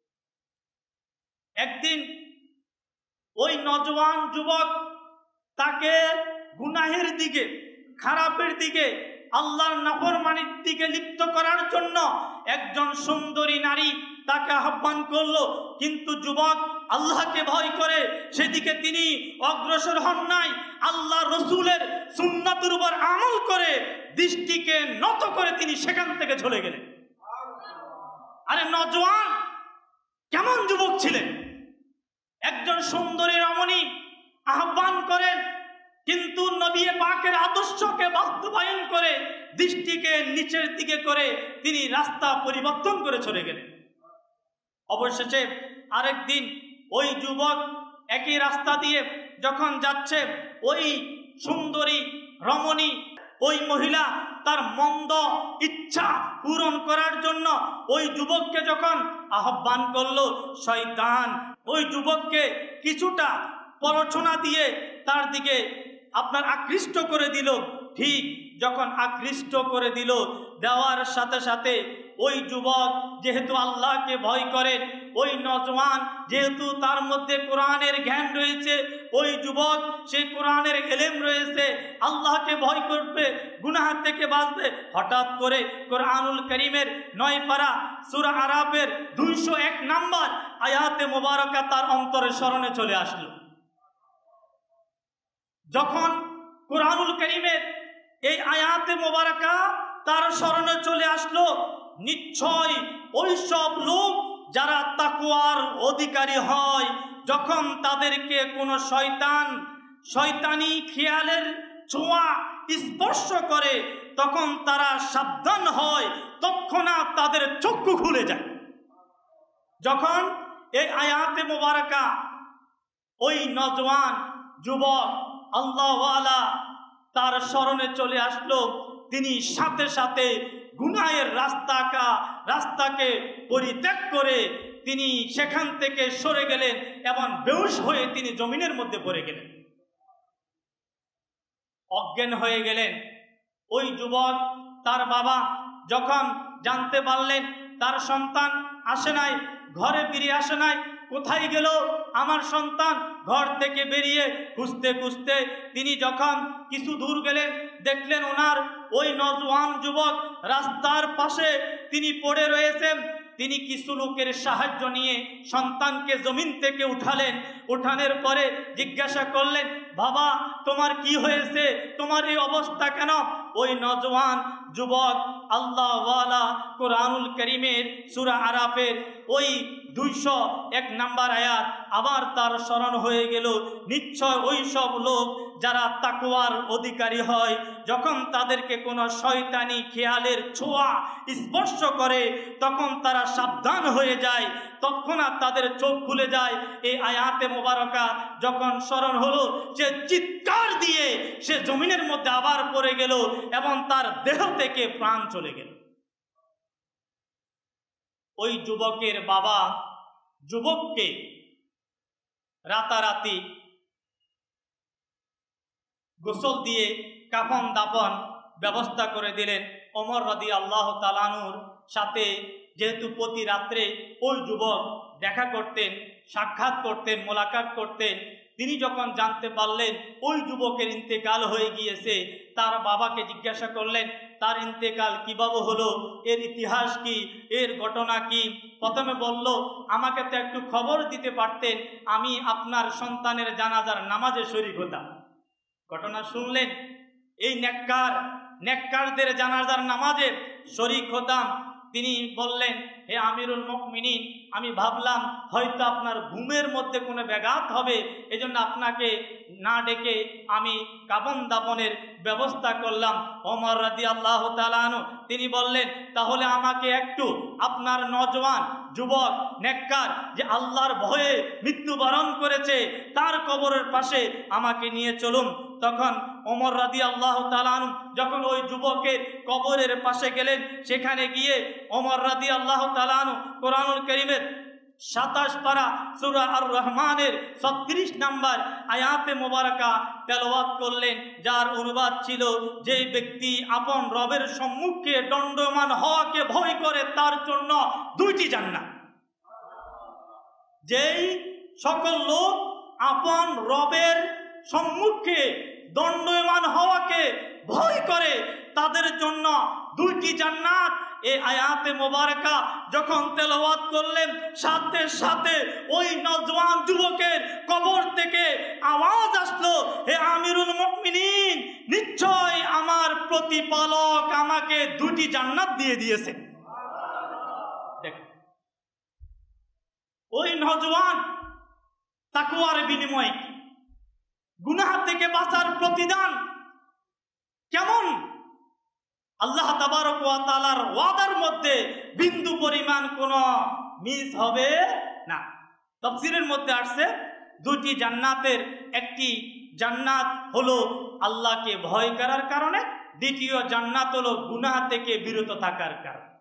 একদিন ওই নওজোয়ান যুবক তাকে গুনাহের দিকে, খারাপের দিকে আল্লাহর নাফরমানির দিকে লিপ্ত করার জন্য একজন সুন্দরী নারী তাকে আহ্বান করলো, কিন্তু যুবক আল্লাহকে ভয় করে সেদিকে তিনি অগ্রসর হন নাই। আল্লাহ রসুলের সুন্নাতের উপর আমল করে দৃষ্টিকে নত করে তিনি সেখান থেকে চলে গেলেন। আরে নওজোয়ান কেমন যুবক ছিলেন! একজন সুন্দরী রমণী আহ্বান করেন, কিন্তু নবী পাকের আদর্শকে বাস্তবায়ন করে দৃষ্টিকে নিচের দিকে করে তিনি রাস্তা পরিবর্তন করে চলে গেলেন। অবশেষে আরেকদিন ওই যুবক একই রাস্তা দিয়ে যখন যাচ্ছে, ওই সুন্দরী রমণী, ওই মহিলা তার মন্দ ইচ্ছা পূরণ করার জন্য ওই যুবককে যখন আহ্বান করলো, শয়তান ওই যুবককে কিছুটা প্ররোচনা দিয়ে তার দিকে আপনার আকৃষ্ট করে দিল। ঠিক যখন আকৃষ্ট করে দিল, দেওয়ার সাথে সাথে ওই যুবক যেহেতু আল্লাহকে ভয় করেন, ওই নওজোয়ান যেহেতু তার মধ্যে কোরআনের জ্ঞান রয়েছে, ওই যুবক সেই কোরআনের ইলম রয়েছে, আল্লাহকে ভয় করবে, গুনাহ থেকে বাঁচবে। হঠাৎ করে কোরআনুল কারীমের 9 পারা সূরা আরাফের 201 নম্বর আয়াতে মোবারকা তার অন্তরে স্মরণে চলে আসলো। যখন কোরআনুল কারীমের এই আয়াতে মোবারকা তার স্মরণে চলে আসলো, নিশ্চয় ওই সব লোক যারা তাকওয়ার অধিকারী হয়, যখন তাদেরকে কোনো শয়তানি খেয়ালের ছোঁয়া স্পর্শ করে, তখন তারা সাবধান হয়, তৎক্ষণাৎ তাদের চক্ষু খুলে যায়। যখন এই আয়াতে মোবারকা ওই নওজোয়ান যুবক আল্লাহওয়ালা তার স্মরণে চলে আসলো, তিনি সাথে সাথে গুনাহের রাস্তাকে পরিত্যাগ করে তিনি সেখান থেকে সরে গেলেন এবং বেহুশ হয়ে তিনি জমিনের মধ্যে পড়ে গেলেন, অজ্ঞান হয়ে গেলেন। ওই যুবক তার বাবা যখন জানতে পারলেন তার সন্তান আসে নাই, ঘরে ফিরে আসে নাই, কোথায় গেল আমার সন্তান, ঘর থেকে বেরিয়ে খুঁজতে খুঁজতে তিনি যখন কিছু দূর গেলেন, দেখলেন ওনার ওই নওজোয়ান যুবক রাস্তার পাশে তিনি পড়ে রয়েছেন। তিনি কিছু লোকের সাহায্য নিয়ে সন্তানকে জমিন থেকে উঠালেন। উঠানোর পরে জিজ্ঞাসা করলেন, বাবা তোমার কি হয়েছে, তোমার এই অবস্থা কেন? ওই নওজোয়ান যুবক আল্লাহওয়ালা কোরআনুল কারীমের সূরা আরাফের ওই 201 নম্বর আয়াত আবার তার স্মরণ হয়ে গেল। নিশ্চয় ওই সব লোক যারা তাকওয়ার অধিকারী হয়, যখন তাদেরকে কোনো শয়তানি খেয়ালের ছোঁয়া স্পর্শ করে, তখন তারা সাবধান হয়ে যায়, তৎক্ষণাৎ তাদের চোখ খুলে যায়। এই আয়াতে মোবারকা যখন স্মরণ হলো, সে চিৎকার দিয়ে সে জমিনের মধ্যে আবার পড়ে গেল এবং তার দেহ থেকে প্রাণ চলে গেল। ওই যুবকের বাবা যুবককে রাতারাতি গোসল দিয়ে কাফন দাফন ব্যবস্থা করে দিলেন। ওমর রাদিয়াল্লাহু তাআলা আনহুর সাথে যেহেতু প্রতি রাত্রে ওই যুবক দেখা করতেন, সাক্ষাৎ করতেন, মোলাকাত করতেন, তিনি যখন জানতে পারলেন ওই যুবকের ইন্তেকাল হয়ে গিয়েছে, তার বাবাকে জিজ্ঞাসা করলেন তার ইন্তেকাল কিভাবে হলো, এর ইতিহাস কি, এর ঘটনা কি। প্রথমে বলল, আমাকে তো একটু খবর দিতে পারতেন, আমি আপনার সন্তানের জানাজার নামাজে শরীক হতাম। ঘটনা শুনলেন, এই নেককারদের জানাজার নামাজে শরীক হতাম। তিনি বললেন, হে আমিরুল মুমিনিন, আমি ভাবলাম হয়তো আপনার ঘুমের মধ্যে কোনো ব্যাঘাত হবে, এজন্য আপনাকে না ডেকে আমি কাফন দাফনের ব্যবস্থা করলাম। ওমর রাদিয়াল্লাহু তাআলা আনহু তিনি বললেন, তাহলে আমাকে একটু আপনার নওজোয়ান যুবক নেককার যে আল্লাহর ভয়ে মৃত্যুবরণ করেছে তার কবরের পাশে আমাকে নিয়ে চলুন। তখন ওমর রাদিয়াল্লাহু তাআলা আনহু যখন ওই যুবকের কবরের পাশে গেলেন, সেখানে গিয়ে ওমর রাদিয়াল্লাহু তাআলা আনহু কোরআনুল কারীমের 27 পারা সূরা আর রহমানের 36 নম্বর আয়াতে মোবারকা তেলাওয়াত করলেন, যার অনুবাদ ছিল, যে ব্যক্তি আপন রবের সম্মুখে দণ্ডমান হওয়াকে ভয় করে তার জন্য 2টি জান্নাত। যেই সকল লোক আপন রবের সম্মুখে দণ্ডমান হওয়াকে ভয় করে তাদের জন্য দুইটি জান্নাত। এই আয়াতে মোবারকা যখন তেলাওয়াত করলেন, সাথে সাথে ওই নওজোয়ান যুবকের কবর থেকে আওয়াজ আসলো, হে আমিরুল মুমিনিন, নিশ্চয় আমার প্রতিপালক আমাকে দুটি জান্নাত দিয়ে দিয়েছে। দেখো, ওই নওজোয়ান তাকওয়ার বিনিময়ে কি, গুনাহ থেকে বাঁচার প্রতিদান কেমন, আল্লাহ তাবারক ওয়া তাআলার ওয়াদার মধ্যে বিন্দু পরিমাণ কোনো মিস হবে না। তাফসীরের মধ্যে আসছে দুটি জান্নাতের একটি জান্নাত হলো আল্লাহকে ভয় করার কারণে, দ্বিতীয় জান্নাত হলো গুনাহ থেকে বিরত থাকার কারণে।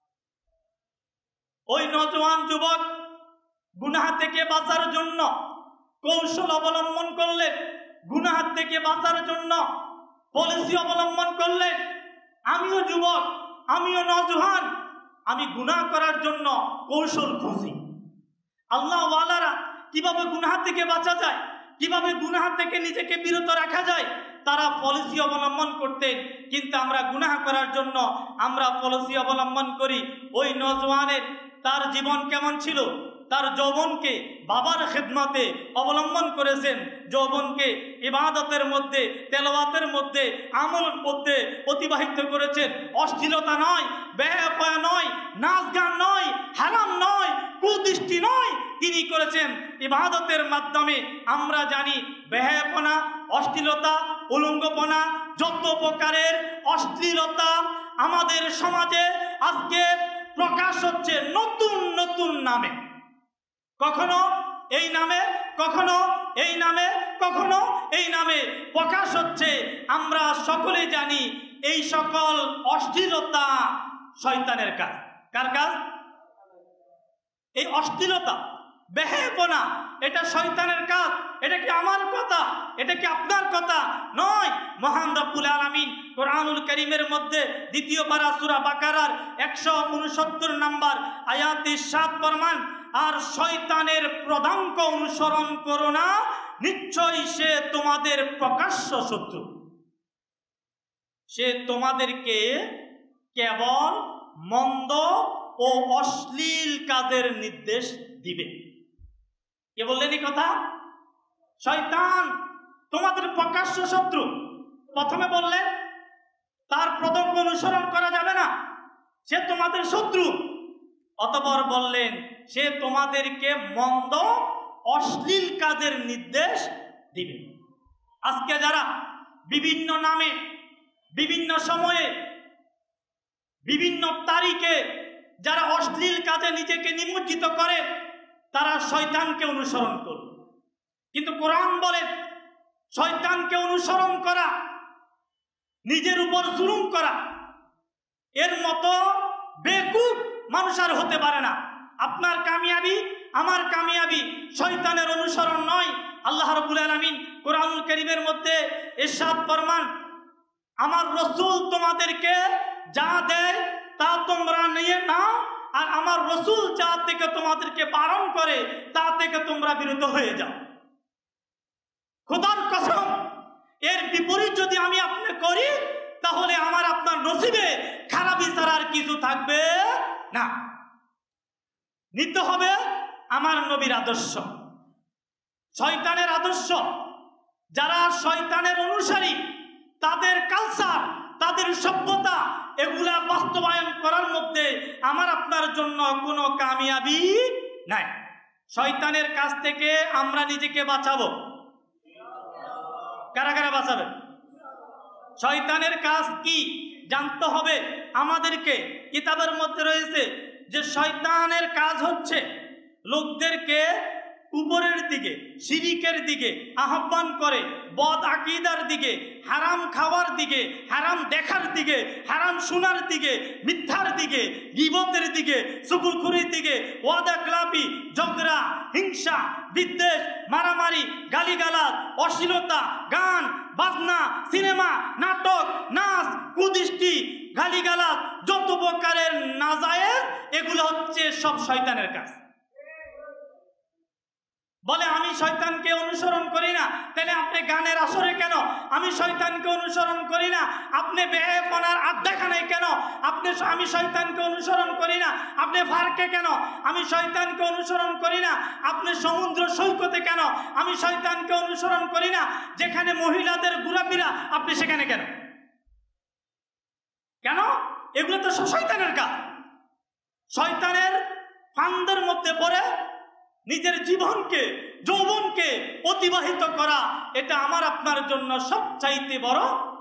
ওই নওজোয়ান যুবক গুনাহ থেকে বাঁচার জন্য কৌশল অবলম্বন করলেন, গুনাহ থেকে বাঁচার জন্য পলিসি অবলম্বন করলেন। আমিও যুবক, আমিও নওজোয়ান, আমি গুনাহ করার জন্য কৌশল খুঁজি। আল্লাহ ওয়ালারা কিভাবে গুনাহ থেকে বাঁচা যায়, কিভাবে গুনাহ থেকে নিজেকে বিরত রাখা যায়, তারা পলিসি অবলম্বন করতেন। কিন্তু আমরা গুনাহ করার জন্য আমরা পলিসি অবলম্বন করি। ওই নওজোয়ানের তার জীবন কেমন ছিল, তার যৌবনকে বাবার খেদমতে অবলম্বন করেছেন, যৌবনকে ইবাদতের মধ্যে, তেলাওয়াতের মধ্যে, আমলের মধ্যে অতিবাহিত করেছেন। অশ্লীলতা নয়, বেহায়া নয়, নাচ গান নয়, হারাম নয়, কুদৃষ্টি নয়, তিনি করেছেন ইবাদতের মাধ্যমে। আমরা জানি বেহায়াপনা, অশ্লীলতা, উলঙ্গপনা, যত প্রকারের অশ্লীলতা আমাদের সমাজে আজকে প্রকাশ হচ্ছে নতুন নতুন নামে, কখনো এই নামে, কখনো এই নামে, কখনো এই নামে প্রকাশ হচ্ছে। আমরা সকলে জানি এই সকল অশ্লীলতা শয়তানের কাজ। কার কাজ? এই অশ্লীলতা, বেহায়াপনা, এটা শয়তানের কাজ। এটা কি আমার কথা? এটা কি আপনার কথা? নয়। মহান রব্বুল আলামিন কোরআনুল কারীমের মধ্যে দ্বিতীয় পারা সূরা বাকারার 169 নম্বর আয়াতে 7 ফরমান, আর শয়তানের পদাঙ্ক অনুসরণ করো না, নিশ্চয়ই সে তোমাদের প্রকাশ্য শত্রু। সে তোমাদেরকে কেবল মন্দ ও অশ্লীল কাজের নির্দেশ দিবে। কে বললেন এই কথা? শয়তান তোমাদের প্রকাশ্য শত্রু। প্রথমে বললেন তার পদাঙ্ক অনুসরণ করা যাবে না, সে তোমাদের শত্রু। অতঃপর বললেন সে তোমাদেরকে মন্দ অশ্লীল কাজের নির্দেশ দিবে। আজকে যারা বিভিন্ন নামে, বিভিন্ন সময়ে, বিভিন্ন তারিখে যারা অশ্লীল কাজে নিজেকে নিমজ্জিত করে, তারা শয়তানকে অনুসরণ করবে। কিন্তু কোরআন বলে শয়তানকে অনুসরণ করা, নিজের উপর জুলুম করা, এর মতো বেকুব মানুষ আর হতে পারে না। আপনার কামিয়াবি, আমার কামিয়াবি শয়তানের অনুসরণ নয়। আল্লাহ রাব্বুল আলামিন কোরআনুল কারীমের মধ্যে ইরশাদ ফরমান, আমার রাসূল তোমাদেরকে যা দেয় তা তোমরা নিয়ে নাও, আর আমার রাসূল যা থেকে তোমাদেরকে বারণ করে তা থেকে তোমরা বিরত হয়ে যাও। খোদার কসম, এর বিপরীত যদি আমি আপনি করি, তাহলে আমার আপনার নসিবে খারাপি ছাড়া আর কিছু থাকবে না। নিতে হবে আমার নবীর আদর্শ, শয়তানের আদর্শ। যারা শয়তানের অনুসারী, তাদের কালচার, তাদের সভ্যতা, এগুলা বাস্তবায়ন করার মধ্যে আমার আপনার জন্য কোনো কামিয়াবি নাই। শয়তানের কাছ থেকে আমরা নিজেকে বাঁচাবো। কারা কারা বাঁচাবে? শয়তানের কাজ কি জানতে হবে আমাদেরকে। কিতাবের মধ্যে রয়েছে যে শয়তানের কাজ হচ্ছে লোকদেরকে উপরের দিকে, শিরিকের দিকে আহ্বান করে, বদ আকীদার দিকে, হারাম খাওয়ার দিকে, হারাম দেখার দিকে, হারাম শোনার দিকে, মিথ্যার দিকে, গীবতের দিকে, চুগলখুরির দিকে, ওয়াদা খেলাপি, ঝগড়া, হিংসা, বিদ্বেষ, মারামারি, গালিগালাজ, অশ্লীলতা, গান বাজনা, সিনেমা, নাটক, নাচ, কুদৃষ্টি, গালিগালাজ, যত প্রকারের নাজায়েজ, এগুলো হচ্ছে সব শয়তানের কাজ। বলে আমি শয়তানকে অনুসরণ করি না। তাহলে আপনি গানের আসরে কেন? আমি শয়তানকে অনুসরণ করি না। আপনি বেহায়াপনার আড্ডাখানায় কেন? আমি শয়তানকে অনুসরণ করি না। আপনি ফার্কে কেন? আমি শয়তানকে অনুসরণ করি না। আপনি সমুদ্র সৈকতে কেন? আমি শয়তানকে অনুসরণ করি না। যেখানে মহিলাদের ঘোরাফেরা আপনি সেখানে কেন? কেন? এগুলো তো শয়তানের কাজ। শয়তানের ফান্দের মধ্যে পড়ে নিজের জীবনকে, যৌবনকে অতিবাহিত করা, এটা আমার আপনার জন্য সবচাইতে বড়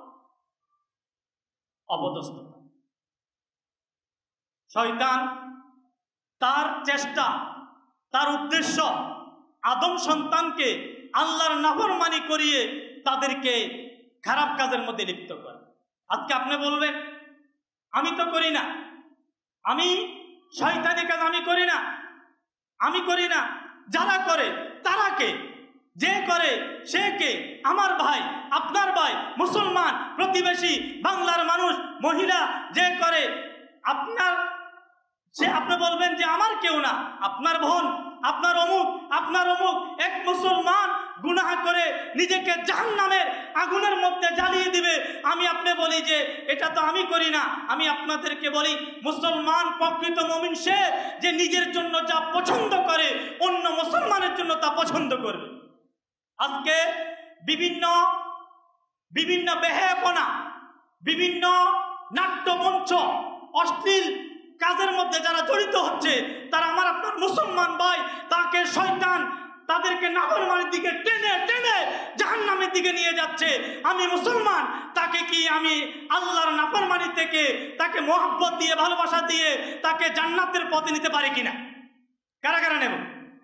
অপদস্থতা। শয়তান তার চেষ্টা, তার উদ্দেশ্য আদম সন্তানকে আল্লাহর নাফরমানি করিয়ে তাদেরকে খারাপ কাজের মধ্যে লিপ্ত করে। আজকে আপনি বলবেন আমি তো করি না, আমি শয়তানি কাজ আমি করি না, আমি করি না। যারা করে তারা কে? যে করে সে কে? আমার ভাই, আপনার ভাই, মুসলমান, প্রতিবেশী, বাংলার মানুষ, মহিলা যে করে আপনি বলবেন যে আমার কেউ না, আপনার বোন, আপনার অমুক, আপনার অমুক। এক মুসলমান গুনাহ করে নিজেকে জাহান্নামের আগুনের মধ্যে জ্বালিয়ে দিবে, আপনি বলি যে এটা তো আমি করি না। আমি আপনাদেরকে বলি, মুসলমান প্রকৃত মুমিন সে যে নিজের জন্য যা পছন্দ করে অন্য মুসলমানের জন্য তা পছন্দ করবে। আজকে বিভিন্ন বেহায়াপনা, বিভিন্ন নাট্যমঞ্চ, অশ্লীল কাজের মধ্যে যারা জড়িত হচ্ছে তারা আমার আপনার মুসলমান ভাই, তাকে শয়তান তাদেরকে নাফরমানির দিকে টেনে টেনে জাহান্নামের দিকে নিয়ে যাচ্ছে। আমি মুসলমান, তাকে কি আমি আল্লাহর নাফরমানি থেকে তাকে মহব্বত দিয়ে, ভালোবাসা দিয়ে তাকে জান্নাতের পথে নিতে পারি কিনা? কারা কারা নেব?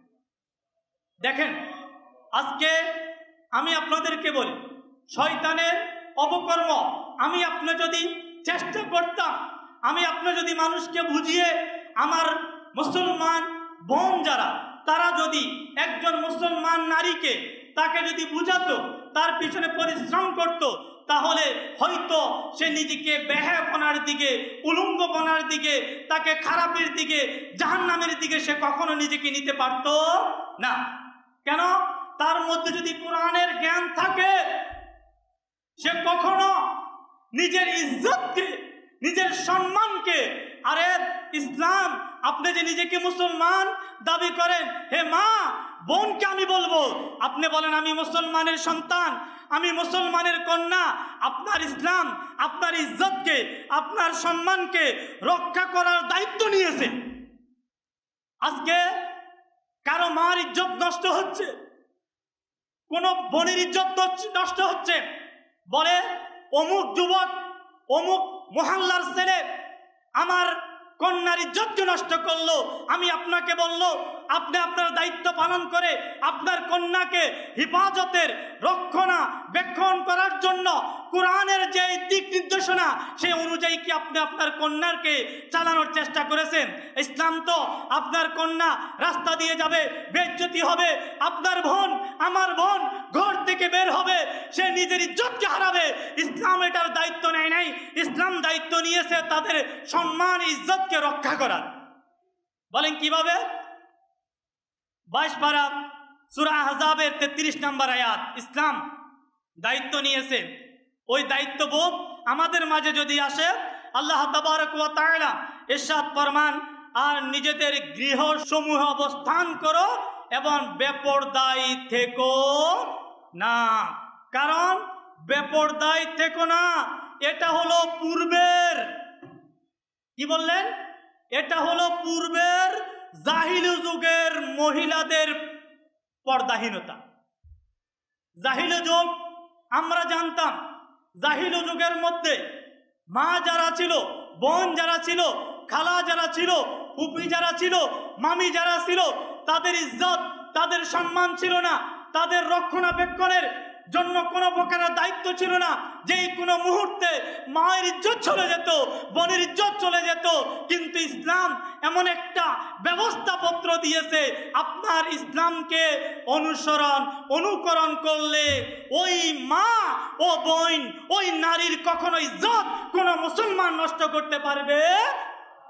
দেখেন, আজকে আমি আপনাদেরকে বলি, শয়তানের অপকর্ম আপনি যদি চেষ্টা করতাম, আপনি যদি মানুষকে বুঝিয়ে, আমার মুসলমান বোন যারা, তারা যদি একজন মুসলমান নারীকে তাকে যদি বুঝাতো, তার পিছনে পরিশ্রম করত, তাহলে হয়তো সে নিজেকে বেহায়াপনার দিকে, উলঙ্গপনার দিকে, তাকে খারাপের দিকে, জাহান্নামের দিকে সে কখনো নিজেকে নিতে পারত না। কেন? তার মধ্যে যদি কোরআনের জ্ঞান থাকে, সে কখনো নিজের ইজ্জতকে, নিজের সম্মানকে, আরে ইসলাম, আপনি যে নিজেকে মুসলমান দাবি করেন, হে মা, বোনকে আমি বলবো, আপনি বলেন আমি মুসলমানের সন্তান, আমি মুসলমানের কন্যা। আপনার ইসলাম আপনার ইজ্জতকে, আপনার সম্মানকে রক্ষা করার দায়িত্ব নিয়েছে। আজকে কারো মার ইজ্জত নষ্ট হচ্ছে, কোন বোনের ইজ্জত নষ্ট হচ্ছে, বলে অমুক যুবক, অমুক মহল্লার ছেলে আমার কন্যার ইজ্জতকে নষ্ট করলো। আমি আপনাকে বললো, আপনি আপনার দায়িত্ব পালন করে আপনার কন্যাকে হিফাজতের, রক্ষণাবেক্ষণ করার জন্য কোরআনের যে দিক নির্দেশনা, সেই অনুযায়ী কি আপনি আপনার কন্যাকে চালানোর চেষ্টা করেছেন? ইসলাম তো আপনার কন্যা রাস্তা দিয়ে যাবে, বেইজ্জতি হবে, আপনার বোন, আমার বোন ঘর থেকে বের হবে, সে নিজের ইজ্জতকে হারাবে। ইসলাম এটার দায়িত্ব নেয় নাই। ইসলাম দায়িত্ব নিয়েছে তাদের সম্মান, ইজ্জতকে রক্ষা করার। বলেন কিভাবে? 22 পারা সূরা আহজাবের 33 নম্বর আয়াত। ইসলাম দায়িত্ব নিয়েছে, ওই দায়িত্ববোধ আমাদের মাঝে যদি আসে, আল্লাহ তাবারক ওয়া তাআলা ইরশাদ ফরমান, আর নিজেদের গৃহসমূহে অবস্থান করো এবং বেপরদায় থেকো না। কারণ বেপরদায় থেকো না, এটা হলো পূর্বের, কি বললেন? এটা হলো পূর্বের জাহিলি যুগের মহিলাদের পর্দাহীনতা। জাহিলি যুগ আমরা জানতাম, জাহিলি যুগের মধ্যে মা যারা ছিল, বোন যারা ছিল, খালা যারা ছিল, ফুপি যারা ছিল, মামি যারা ছিল, তাদের ইজ্জত, তাদের সম্মান ছিল না, তাদের রক্ষণাবেক্ষণের জন্য কোনো প্রকারের দায়িত্ব ছিল না। যেই কোনো মুহূর্তে মায়ের ইজ্জত চলে যেত, বোনের ইজ্জত চলে যেত। কিন্তু ইসলাম এমন একটা ব্যবস্থাপত্র দিয়েছে, আপনার ইসলামকে অনুকরণ করলে ওই মা ও বোন, ওই নারীর কখনো ইজ্জত কোনো মুসলমান নষ্ট করতে পারবে?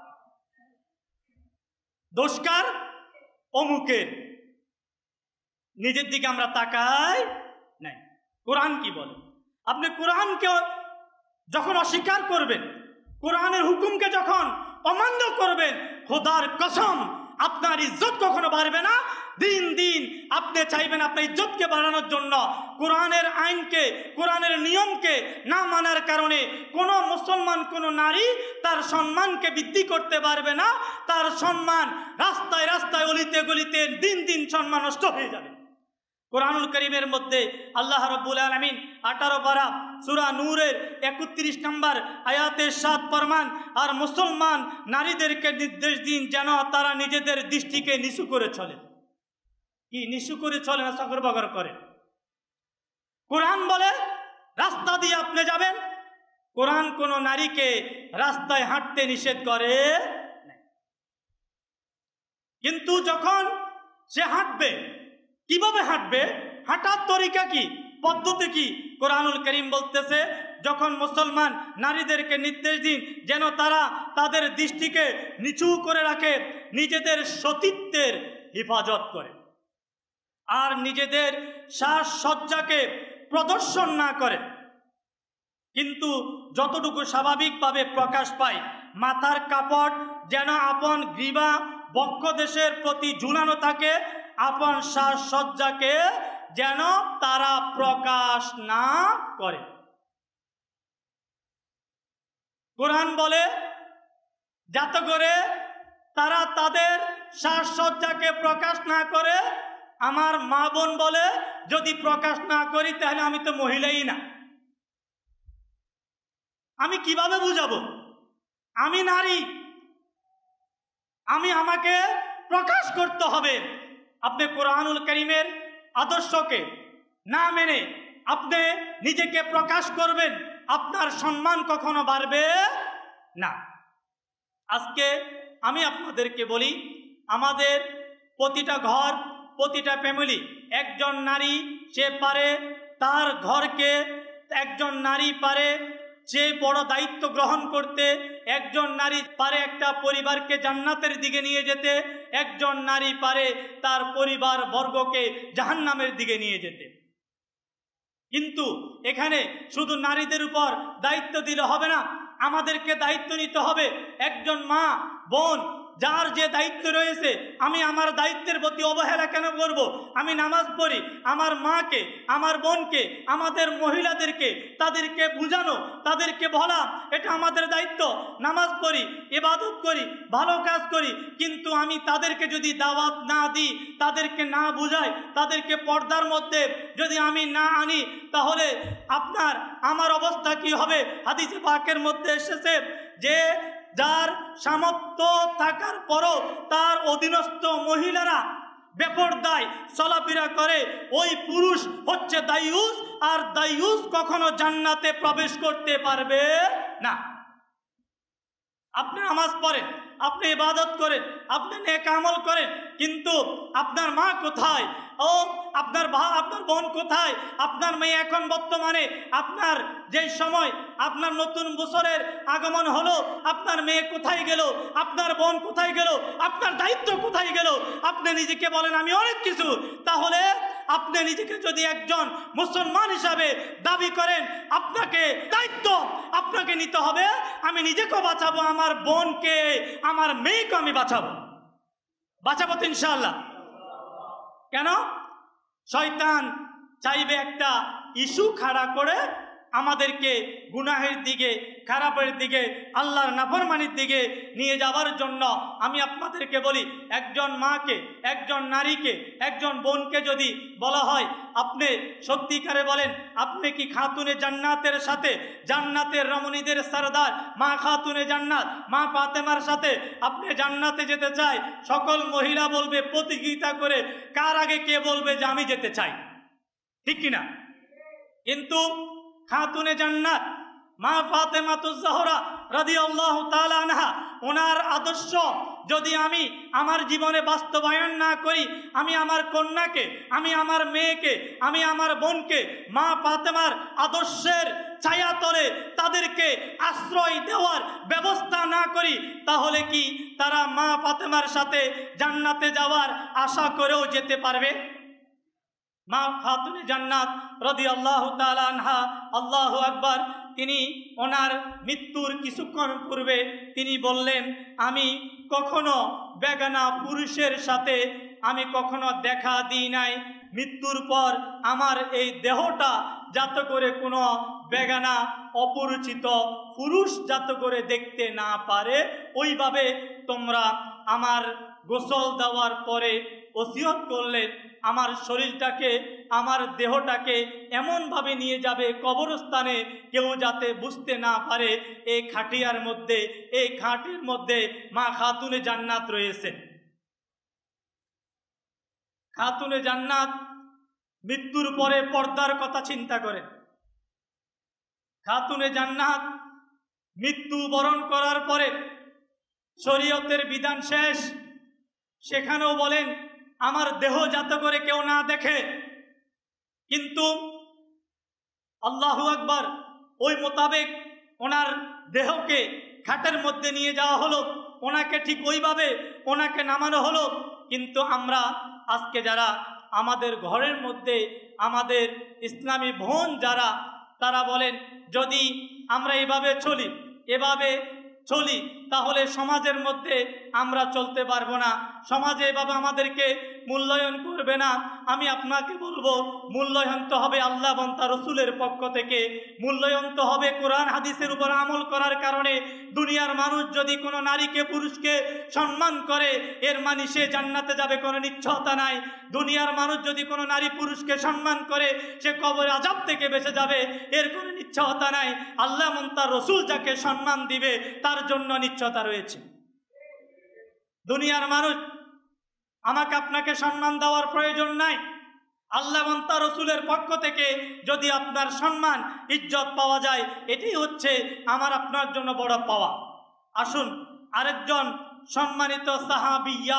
দোষকার অমুকের, নিজের দিকে আমরা তাকাই নাই। কোরআন কি বলে? আপনি কোরআনকে যখন অস্বীকার করবেন, কোরআনের হুকুমকে যখন অমান্য করবেন, খোদার কসম আপনার ইজ্জত কখনো বাড়বে না। দিন দিন আপনি চাইবেন আপনার ইজ্জতকে বাড়ানোর জন্য। কোরআনের আইনকে, কোরআনের নিয়মকে না মানার কারণে কোনো মুসলমান, কোনো নারী তার সম্মানকে বৃদ্ধি করতে পারবে না। তার সম্মান রাস্তায় রাস্তায়, অলিতে গলিতে দিন দিন সম্মান নষ্ট হয়ে যাবে। কোরআনুল কারীমের মধ্যে আল্লাহ রাব্বুল আলামিন 18 পারা সূরা নূরের 31 নম্বর আয়াতে 7 ফরমান, আর মুসলমান নারীদেরকে নির্দেশ দিন যেন তারা নিজেদের দৃষ্টিকে নিচু করে চলে। কি নিচু করে চলে না সকর বগর করে? কোরআন বলে রাস্তা দিয়ে আপনি যাবেন, কোরআন কোন নারীকে রাস্তায় হাঁটতে নিষেধ করে। কিন্তু যখন সে হাঁটবে, কিভাবে হাঁটবে, হাঁটার তরিকা কি, পদ্ধতি কি? কোরআনুল কারীম বলতেছে যখন মুসলমান নারীদেরকে নির্দেশ দিন যেন তারা তাদের দৃষ্টিকে নিচু করে রাখে, নিজেদের সতীত্বের হেফাজত করে, আর নিজেদের সাজসজ্জাকে প্রদর্শন না করে, কিন্তু যতটুকু স্বাভাবিকভাবে প্রকাশ পায়, মাথার কাপড় যেন আপন গ্রীবা বক্ষদেশের প্রতি ঝুলানো থাকে, আপন সাজসজ্জাকে যেন তারা প্রকাশ না করে। কোরআন বলে যাতে করে তারা তাদের সাজসজ্জাকে প্রকাশ না করে। আমার মা বোন বলে যদি প্রকাশ না করি তাহলে আমি তো মহিলাই না। আমি কিভাবে বুঝাবো আমি নারী? আমাকে প্রকাশ করতে হবে। আপনি কোরআনুল কারীমের আদর্শকে না মেনে আপনি নিজেকে প্রকাশ করবেন, আপনার সম্মান কখনো বাড়বে না। আজকে আমি আপনাদেরকে বলি, আমাদের প্রতিটা ঘর, প্রতিটা ফ্যামিলি, একজন নারী সে পারে তার ঘরকে, একজন নারী পারে সে বড় দায়িত্ব গ্রহণ করতে, একজন নারী পারে একটা পরিবারকে জান্নাতের দিকে নিয়ে যেতে, একজন নারী পারে তার পরিবার বর্গকে জাহান্নামের দিকে নিয়ে যেতে। কিন্তু এখানে শুধু নারীদের উপর দায়িত্ব দিলে হবে না, আমাদেরকে দায়িত্ব নিতে হবে। একজন মা বোন যার যে দায়িত্ব রয়েছে, আমি আমার দায়িত্বের প্রতি অবহেলা কেন করব? আমি নামাজ পড়ি, আমার মাকে, আমার বোনকে, আমাদের মহিলাদেরকে তাদেরকে বুঝানো, তাদেরকে বলা এটা আমাদের দায়িত্ব। নামাজ পড়ি, ইবাদত করি, ভালো কাজ করি, কিন্তু আমি তাদেরকে যদি দাওয়াত না দিই, তাদেরকে না বুঝাই, তাদেরকে পর্দার মধ্যে যদি আমি না আনি, তাহলে আমার অবস্থা কি হবে? হাদিসে পাকের মধ্যে এসেছে যে যার সামর্থ্য থাকার পরও তার অধীনস্থ মহিলারা বেপরদায় চলাফেরা করে, ওই পুরুষ হচ্ছে দায়ুস, আর দায়ুস কখনো জান্নাতে প্রবেশ করতে পারবে না। আপনি নামাজ পড়েন, আপনি ইবাদত করেন, আপনি নেক আমল করেন, কিন্তু আপনার মা কোথায়? আপনার বোন কোথায়? আপনার মেয়ে এখন বর্তমানে আপনার যে সময় আপনার নতুন বছরের আগমন হলো, আপনার মেয়ে কোথায় গেল? আপনার বোন কোথায় গেল? আপনার দায়িত্ব কোথায় গেল? আপনি নিজেকে বলেন আমি অনেক কিছু, তাহলে আপনি নিজেকে যদি একজন মুসলমান হিসাবে দাবি করেন, আপনাকে দায়িত্ব আপনাকে নিতে হবে। আমি নিজেকেও বাঁচাবো, আমার বোনকে, আমার মেয়েকে আমি বাঁচাবো তো ইনশাআল্লাহ। কেন? শয়তান চাইবে একটা ইস্যু খাড়া করে আমাদেরকে গুনাহের দিকে, খারাপের দিকে, আল্লাহর নাফরমানির দিকে নিয়ে যাওয়ার জন্য। আমি আপনাদেরকে বলি, একজন মাকে, একজন নারীকে, একজন বোনকে যদি বলা হয় আপনি সত্যিকারে বলেন আপনি কি খাতুনে জান্নাতের সাথে, জান্নাতের রমণীদের সরদার মা খাতুনে জান্নাত মা ফাতেমার সাথে আপনি জান্নাতে যেতে চাই, সকল মহিলা বলবে প্রতিযোগিতা করে কার আগে কে বলবে যে আমি যেতে চাই, ঠিক কিনা? কিন্তু খাতুনে জান্নাত মা ফাতেমাতুজ জাহরা রাদিয়াল্লাহু তাআলা আনহা, ওনার আদর্শ যদি আমি আমার জীবনে বাস্তবায়ন না করি, আমি আমার কন্যাকে, আমি আমার মেয়েকে, আমি আমার বোনকে মা ফাতেমার আদর্শের ছায়াতলে তাদেরকে আশ্রয় দেওয়ার ব্যবস্থা না করি, তাহলে কি তারা মা ফাতেমার সাথে জান্নাতে যাওয়ার আশা করেও যেতে পারবে? মা খাতুনে জান্নাত রাদিয়াল্লাহু তাআলা আনহা, আল্লাহু আকবার, তিনি ওনার মৃত্যুর কিছুক্ষণ পূর্বে তিনি বললেন, আমি কখনো বেগানা পুরুষের সাথে আমি কখনো দেখা দিই নাই। মৃত্যুর পর আমার এই দেহটা যাতে করে কোনো বেগানা অপরিচিত পুরুষ যাতে করে দেখতে না পারে, ওইভাবে তোমরা আমার গোসল দেওয়ার পরে ওসিয়ত করলেন আমার শরীরটাকে, আমার দেহটাকে এমনভাবে নিয়ে যাবে কবরস্থানে কেউ যাতে বুঝতে না পারে এই খাটিয়ার মধ্যে, এই খাটের মধ্যে মা খাতুনে জান্নাত রয়েছে। খাতুনে জান্নাত মৃত্যুর পরে পর্দার কথা চিন্তা করেন। খাতুনে জান্নাত মৃত্যু বরণ করার পরে শরীয়তের বিধান শেষ, সেখানেও বলেন আমার দেহ যাতে করে কেউ না দেখে। কিন্তু আল্লাহু আকবার, ওই মোতাবেক ওনার দেহকে খাটের মধ্যে নিয়ে যাওয়া হলো, ওনাকে ঠিক ওইভাবে ওনাকে নামানো হলো। কিন্তু আমরা আজকে যারা আমাদের ঘরের মধ্যে আমাদের ইসলামী বোন যারা, তারা বলেন যদি আমরা এভাবে চলি তাহলে সমাজের মধ্যে আমরা চলতে পারবো না, সমাজে এভাবে আমাদেরকে মূল্যায়ন করবে না। আমি আপনাকে বলবো, মূল্যায়ন তো হবে আল্লাহ এবং তার রাসূলের পক্ষ থেকে, মূল্যায়ন তো হবে কোরআন হাদিসের উপর আমল করার কারণে। দুনিয়ার মানুষ যদি কোনো নারীকে পুরুষকে সম্মান করে এর মানে সে জান্নাতে যাবে, কোনো নিশ্চয়তা নাই। দুনিয়ার মানুষ যদি কোনো নারী পুরুষকে সম্মান করে সে কবর আযাব থেকে বেঁচে যাবে, এর কোনো নিশ্চয়তা নাই। আল্লাহ এবং তার রাসূল যাকে সম্মান দিবে তার জন্য নিশ্চয়তা রয়েছে। দুনিয়ার মানুষ আমাকে আপনাকে সম্মান দেওয়ার প্রয়োজন নাই। আল্লাহ এবং তার রাসূলের পক্ষ থেকে যদি আপনার সম্মান ইজ্জত পাওয়া যায়, এটাই হচ্ছে আমার আপনার জন্য বড় পাওয়া। আসুন আরেকজন সম্মানিত সাহাবিয়া,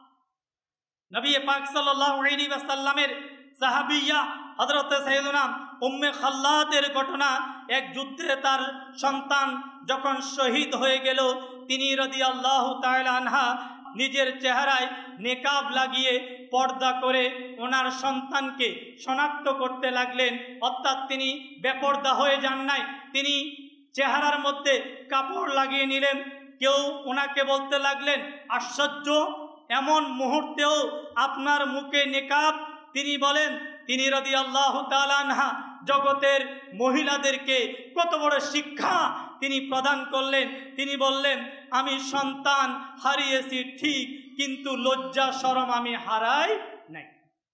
নবী পাক সাল্লাল্লাহু আলাইহি ওয়াসাল্লামের সাহাবিয়া হযরত সাইয়্যিদুনা উম্মে খাল্লাদের ঘটনা। এক যুদ্ধে তার সন্তান যখন শহীদ হয়ে গেল, তিনি রাদিয়াল্লাহু তাআলা আনহা নিজের চেহারায় নেকাব লাগিয়ে পর্দা করে ওনার সন্তানকে শনাক্ত করতে লাগলেন। অর্থাৎ তিনি বেপর্দা হয়ে যান নাই, তিনি চেহারার মধ্যে কাপড় লাগিয়ে নিলেন। কেউ ওনাকে বলতে লাগলেন, আশ্চর্য, এমন মুহূর্তেও আপনার মুখে নেকাব। তিনি বলেন, তিনি রাদিয়াল্লাহু তাআলা আনহা জগতের মহিলাদেরকে কত বড় শিক্ষা তিনি প্রদান করলেন। তিনি বললেন, আমি সন্তান হারিয়েছি ঠিক, কিন্তু লজ্জা শরম আমি হারাই নাই।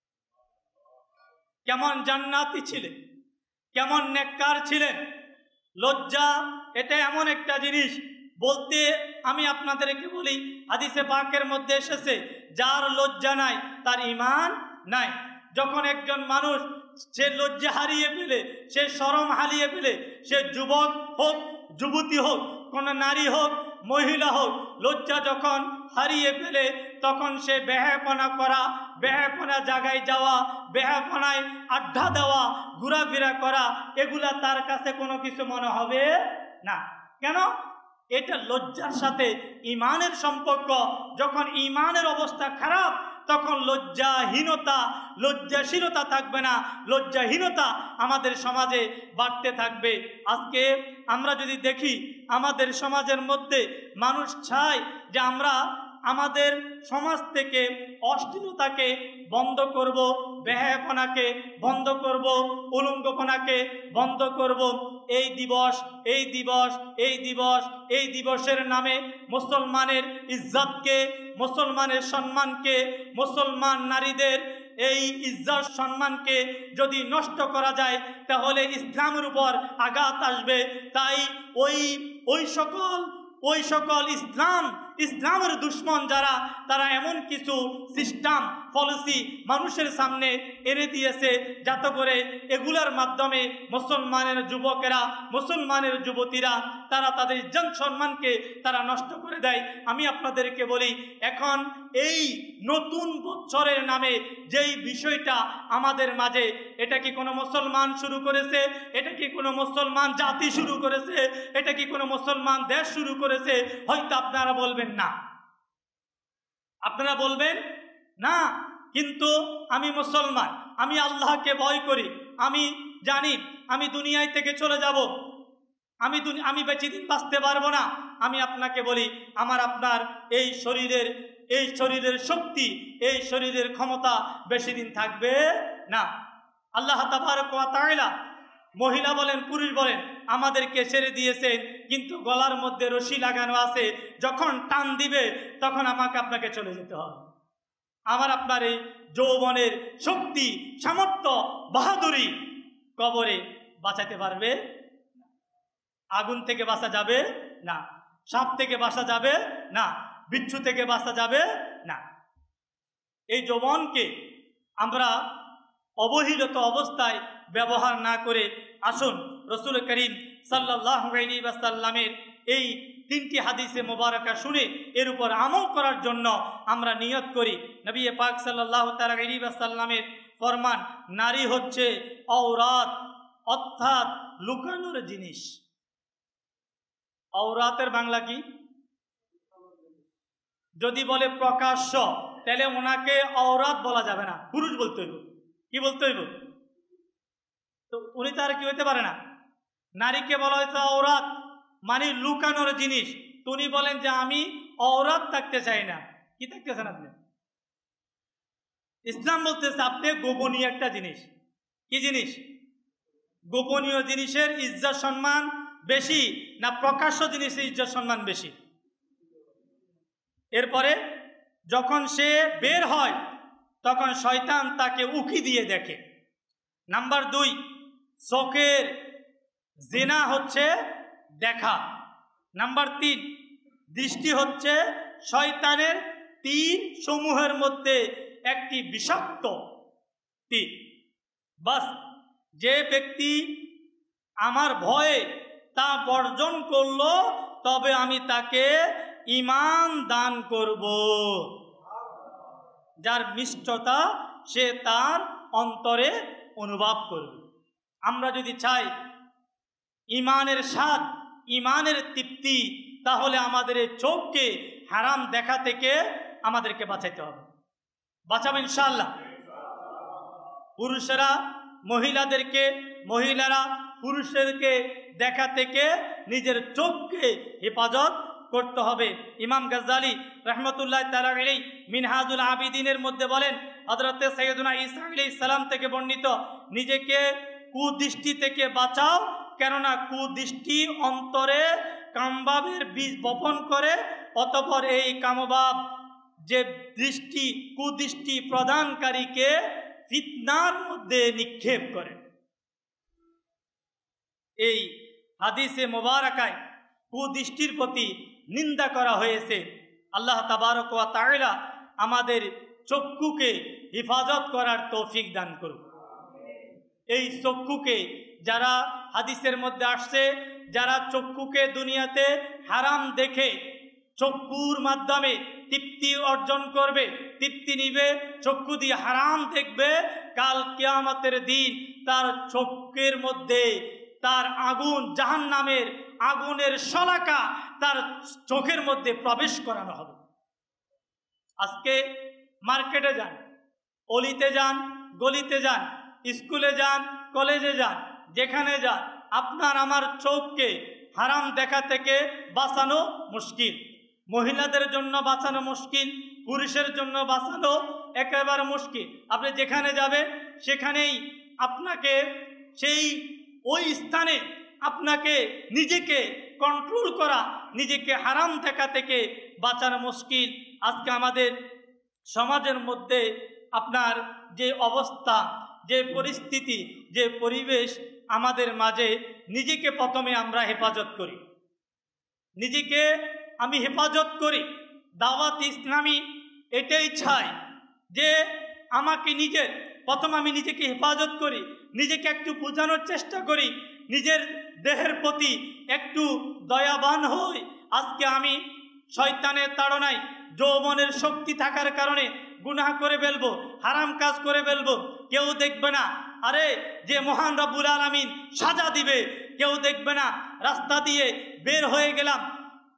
কেমন জান্নাতি ছিলেন, কেমন নেককার ছিলেন। লজ্জা এটা এমন একটা জিনিস, বলতে আমি আপনাদেরকে বলি, হাদিসে পাকের মধ্যে এসেছে যার লজ্জা নাই তার ঈমান নাই। যখন একজন মানুষ সে লজ্জা হারিয়ে ফেলে, সে শরম হারিয়ে ফেলে, সে যুবক হোক, যুবতী হোক, কোন নারী হোক, মহিলা হোক, লজ্জা যখন হারিয়ে ফেলে তখন সে বেহাপনা করা, বেহাপনা জায়গায় যাওয়া, বেহাপনায় আড্ডা দেওয়া, ঘোরাফেরা করা, এগুলা তার কাছে কোনো কিছু মনে হবে না। কেন? এটা লজ্জার সাথে ঈমানের সম্পর্ক। যখন ঈমানের অবস্থা খারাপ তখন লজ্জাহীনতা, লজ্জাশীলতা থাকবে না, লজ্জাহীনতা আমাদের সমাজে বাড়তে থাকবে। আজকে আমরা যদি দেখি আমাদের সমাজের মধ্যে মানুষ চায় যে আমরা আমাদের সমাজ থেকে অশ্লীলতাকে বন্ধ করব, বেহায়াপনাকে বন্ধ করব, উলঙ্গপনাকে বন্ধ করব। এই দিবসের নামে মুসলমানের ইজ্জতকে, মুসলমানের সম্মানকে, মুসলমান নারীদের এই ইজ্জত সম্মানকে যদি নষ্ট করা যায় তাহলে ইসলামের উপর আঘাত আসবে। তাই ওই সকল ইসলামের দুশ্মন যারা, তারা এমন কিছু সিস্টেম পলিসি মানুষের সামনে এনে দিয়েছে যাতে করে এগুলার মাধ্যমে মুসলমানের যুবকেরা, মুসলমানের যুবতীরা তারা তাদের ইজ্জত সম্মানকে তারা নষ্ট করে দেয়। আমি আপনাদেরকে বলি, এখন এই নতুন বছরের নামে যেই বিষয়টা আমাদের মাঝে, এটা কি কোনো মুসলমান শুরু করেছে? এটা কি কোনো মুসলমান জাতি শুরু করেছে? এটা কি কোনো মুসলমান দেশ শুরু করেছে? হয়তো আপনারা বলবেন না, আপনারা বলবেন না, কিন্তু আমি মুসলমান, আমি আল্লাহকে ভয় করি, আমি জানি আমি দুনিয়ায় থেকে চলে যাব, আমি বেশি দিন বাঁচতে পারবো না, আমি আপনাকে বলি আমার আপনার এই শরীরের শক্তি, এই শরীরের ক্ষমতা বেশি দিন থাকবে না। আল্লাহ তাবারক ওয়া তাআলা মহিলা বলেন পুরুষ বলেন আমাদেরকে ছেড়ে দিয়েছেন, কিন্তু গলার মধ্যে রশি লাগানো আছে, যখন টান দিবে তখন আমাকে আপনাকে চলে যেতে হবে। আমার আপনার এই যৌবনের শক্তি, সামর্থ্য, বাহাদুরি কবরে বাঁচাতে পারবে? আগুন থেকে বাঁচা যাবে না, সাপ থেকে বাঁচা যাবে না, বিচ্ছু থেকে বাঁচা যাবে না। এই যৌবনকে আমরা অবহেলিত অবস্থায় ব্যবহার না করে আসুন রাসূল করিম সাল্লাল্লাহু আলাইহি ওয়াসাল্লামের এই 3টি হাদিসে মোবারকা শুনে এর উপর আমল করার জন্য আমরা নিয়ত করি। নবী পাক সাল্লাল্লাহু তাআলা আলাইহি ওয়াসাল্লামের ফরমান, নারী হচ্ছে আওরাত, অর্থাৎ লুকানোর জিনিস। আওরাতের বাংলা কি? যদি বলে প্রকাশ্য, তাহলে ওনাকে আওরাত বলা যাবে না, পুরুষ বলতে হইব। কি বলতে হইব? তো উনি তো আর কি হইতে পারে না। নারীকে বলা হয়েছে আওরাত, মানে লুকানোর জিনিস। তো উনি বলেন যে আমি আওরাত থাকতে চাই না। কি থাকতেছেন আপনি? ইসলাম বলতেছে আপনি গোপনীয় একটা জিনিস। কি জিনিস? গোপনীয় জিনিসের ইজ্জত সম্মান বেশি না প্রকাশ্য জিনিসের ইজ্জত সম্মান বেশি? এরপরে যখন সে বের হয় তখন শয়তান তাকে উকি দিয়ে দেখে। নাম্বার 2, চোখের জিনা হচ্ছে দেখা। নাম্বার 3, দৃষ্টি হচ্ছে শয়তানের তীর সমূহের মধ্যে একটি বিষাক্ত তীর। বাস যে ব্যক্তি আমার ভয়ে তা বর্জন করলো তবে আমি তাকে ঈমান দান করব। যার মিষ্টতা সে তার অন্তরে অনুভব করবে। আমরা যদি চাই ঈমানের স্বাদ, ঈমানের তৃপ্তি, তাহলে আমাদের এই চোখকে হারাম দেখা থেকে আমাদেরকে বাঁচাইতে হবে। বাঁচাবো ইনশাআল্লাহ। পুরুষেরা মহিলাদেরকে, মহিলারা পুরুষদেরকে দেখা থেকে নিজের চোখকে হেফাজত করতে হবে। ইমাম গাজ্জালি রহমতুল্লাহ তাআলা আলাইহি মিনহাজুল আবিদিনের মধ্যে বলেন, হযরত সাইয়্যিদুনা ঈসা আলাইহিস সালাম থেকে বর্ণিত, নিজেকে কুদৃষ্টি থেকে বাঁচাও, কেননা কুদৃষ্টি অন্তরে কামভাবের বীজ বপন করে, অতঃপর এই কামভাব যে দৃষ্টি কুদৃষ্টি প্রদানকারীকে ফিতনার মধ্যে নিক্ষেপ করে। এই হাদিসে মোবারকায় কুদৃষ্টির প্রতি নিন্দা করা হয়েছে। আল্লাহ তাবারক ওয়া তাআলা আমাদের চক্ষুকে হেফাজত করার তৌফিক দান করুন। এই চক্ষুকে যারা হাদিসের মধ্যে আসছে, যারা চক্ষুকে দুনিয়াতে হারাম দেখে চক্ষুর মাধ্যমে তৃপ্তি অর্জন করবে, তৃপ্তি নিবে, চক্ষু দিয়ে হারাম দেখবে, কাল কিয়ামতের দিন তার চক্ষের মধ্যে তার আগুন, জাহান্নামের আগুনের শলাকা তার চোখের মধ্যে প্রবেশ করানো হবে। আজকে মার্কেটে যান, অলিতে যান, গলিতে যান, স্কুলে যান, কলেজে যান, যেখানে যান, আপনার আমার চোখকে হারাম দেখা থেকে বাঁচানো মুশকিল। মহিলাদের জন্য বাঁচানো মুশকিল, পুরুষের জন্য বাঁচানো একেবারে মুশকিল। আপনি যেখানে যাবেন সেখানেই আপনাকে ওই স্থানে আপনাকে নিজেকে কন্ট্রোল করা, নিজেকে হারাম দেখা থেকে বাঁচানো মুশকিল। আজকে আমাদের সমাজের মধ্যে আপনার যে অবস্থা, যে পরিস্থিতি, যে পরিবেশ আমাদের মাঝে, নিজেকে প্রথমে আমরা হেফাজত করি, নিজেকে আমি হেফাজত করি। দাওয়াত ইসলামী এটাই চাই যে আমাকে আমি নিজেকে হেফাজত করি, নিজেকে একটু বোঝানোর চেষ্টা করি, নিজের দেহের প্রতি একটু দয়াবান হই। আজকে আমি শয়তানের তাড়নায় যৌবনের শক্তি থাকার কারণে গুনাহ করে ফেলবো, হারাম কাজ করে ফেলবো, কেউ দেখবে না। আরে যে মহান রব্বুল আলামিন সাজা দিবে, কেউ দেখবে না। রাস্তা দিয়ে বের হয়ে গেলাম,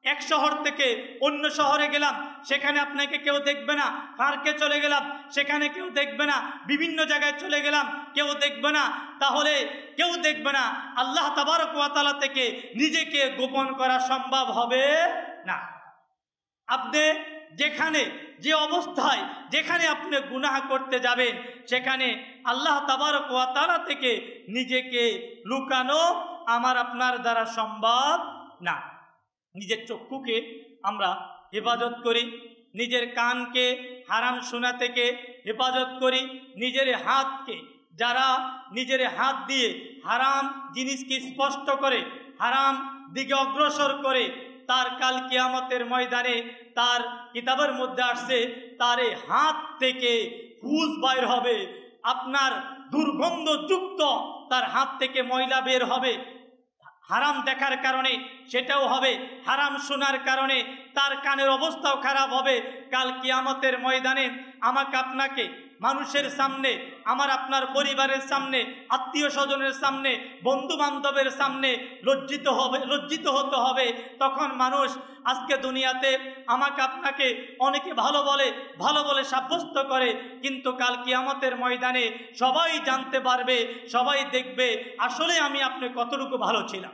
এক শহর থেকে অন্য শহরে গেলাম, সেখানে আপনাকে কেউ দেখবে না। পার্কে চলে গেলাম, সেখানে কেউ দেখবে না। বিভিন্ন জায়গায় চলে গেলাম, কেউ দেখবে না। তাহলে কেউ দেখবে না, আল্লাহ তাবারক ওয়া তাআলা থেকে নিজেকে গোপন করা সম্ভব হবে না। আপনি যেখানে যে অবস্থায় যেখানে আপনি গুনাহ করতে যাবেন, সেখানে আল্লাহ তাবারক ওয়া তাআলা থেকে নিজেকে লুকানো আমার আপনার দ্বারা সম্ভব না। নিজের চক্ষুকে আমরা হেফাজত করি, নিজের কানকে হারাম শোনা থেকে হেফাজত করি, নিজের হাতকে, যারা নিজের হাত দিয়ে হারাম জিনিসকে স্পষ্ট করে, হারাম দিকে অগ্রসর করে, তার কাল কিয়ামতের ময়দানে তার কিতাবের মধ্যে আসছে তার এই হাত থেকে ফুস বাইর হবে, আপনার দুর্গন্ধযুক্ত তার হাত থেকে ময়লা বের হবে। হারাম দেখার কারণে সেটাও হবে, হারাম শোনার কারণে তার কানের অবস্থাও খারাপ হবে। কাল কিয়ামতের ময়দানে আমাকে আপনাকে মানুষের সামনে, আমার আপনার পরিবারের সামনে, আত্মীয় স্বজনের সামনে, বন্ধু বান্ধবের সামনে লজ্জিত হতে হবে। তখন মানুষ আজকে দুনিয়াতে আমাকে আপনাকে অনেকে ভালো বলে সাব্যস্ত করে, কিন্তু কাল কিয়ামতের ময়দানে সবাই জানতে পারবে, সবাই দেখবে আসলে আমি আপনি কতটুকু ভালো ছিলাম।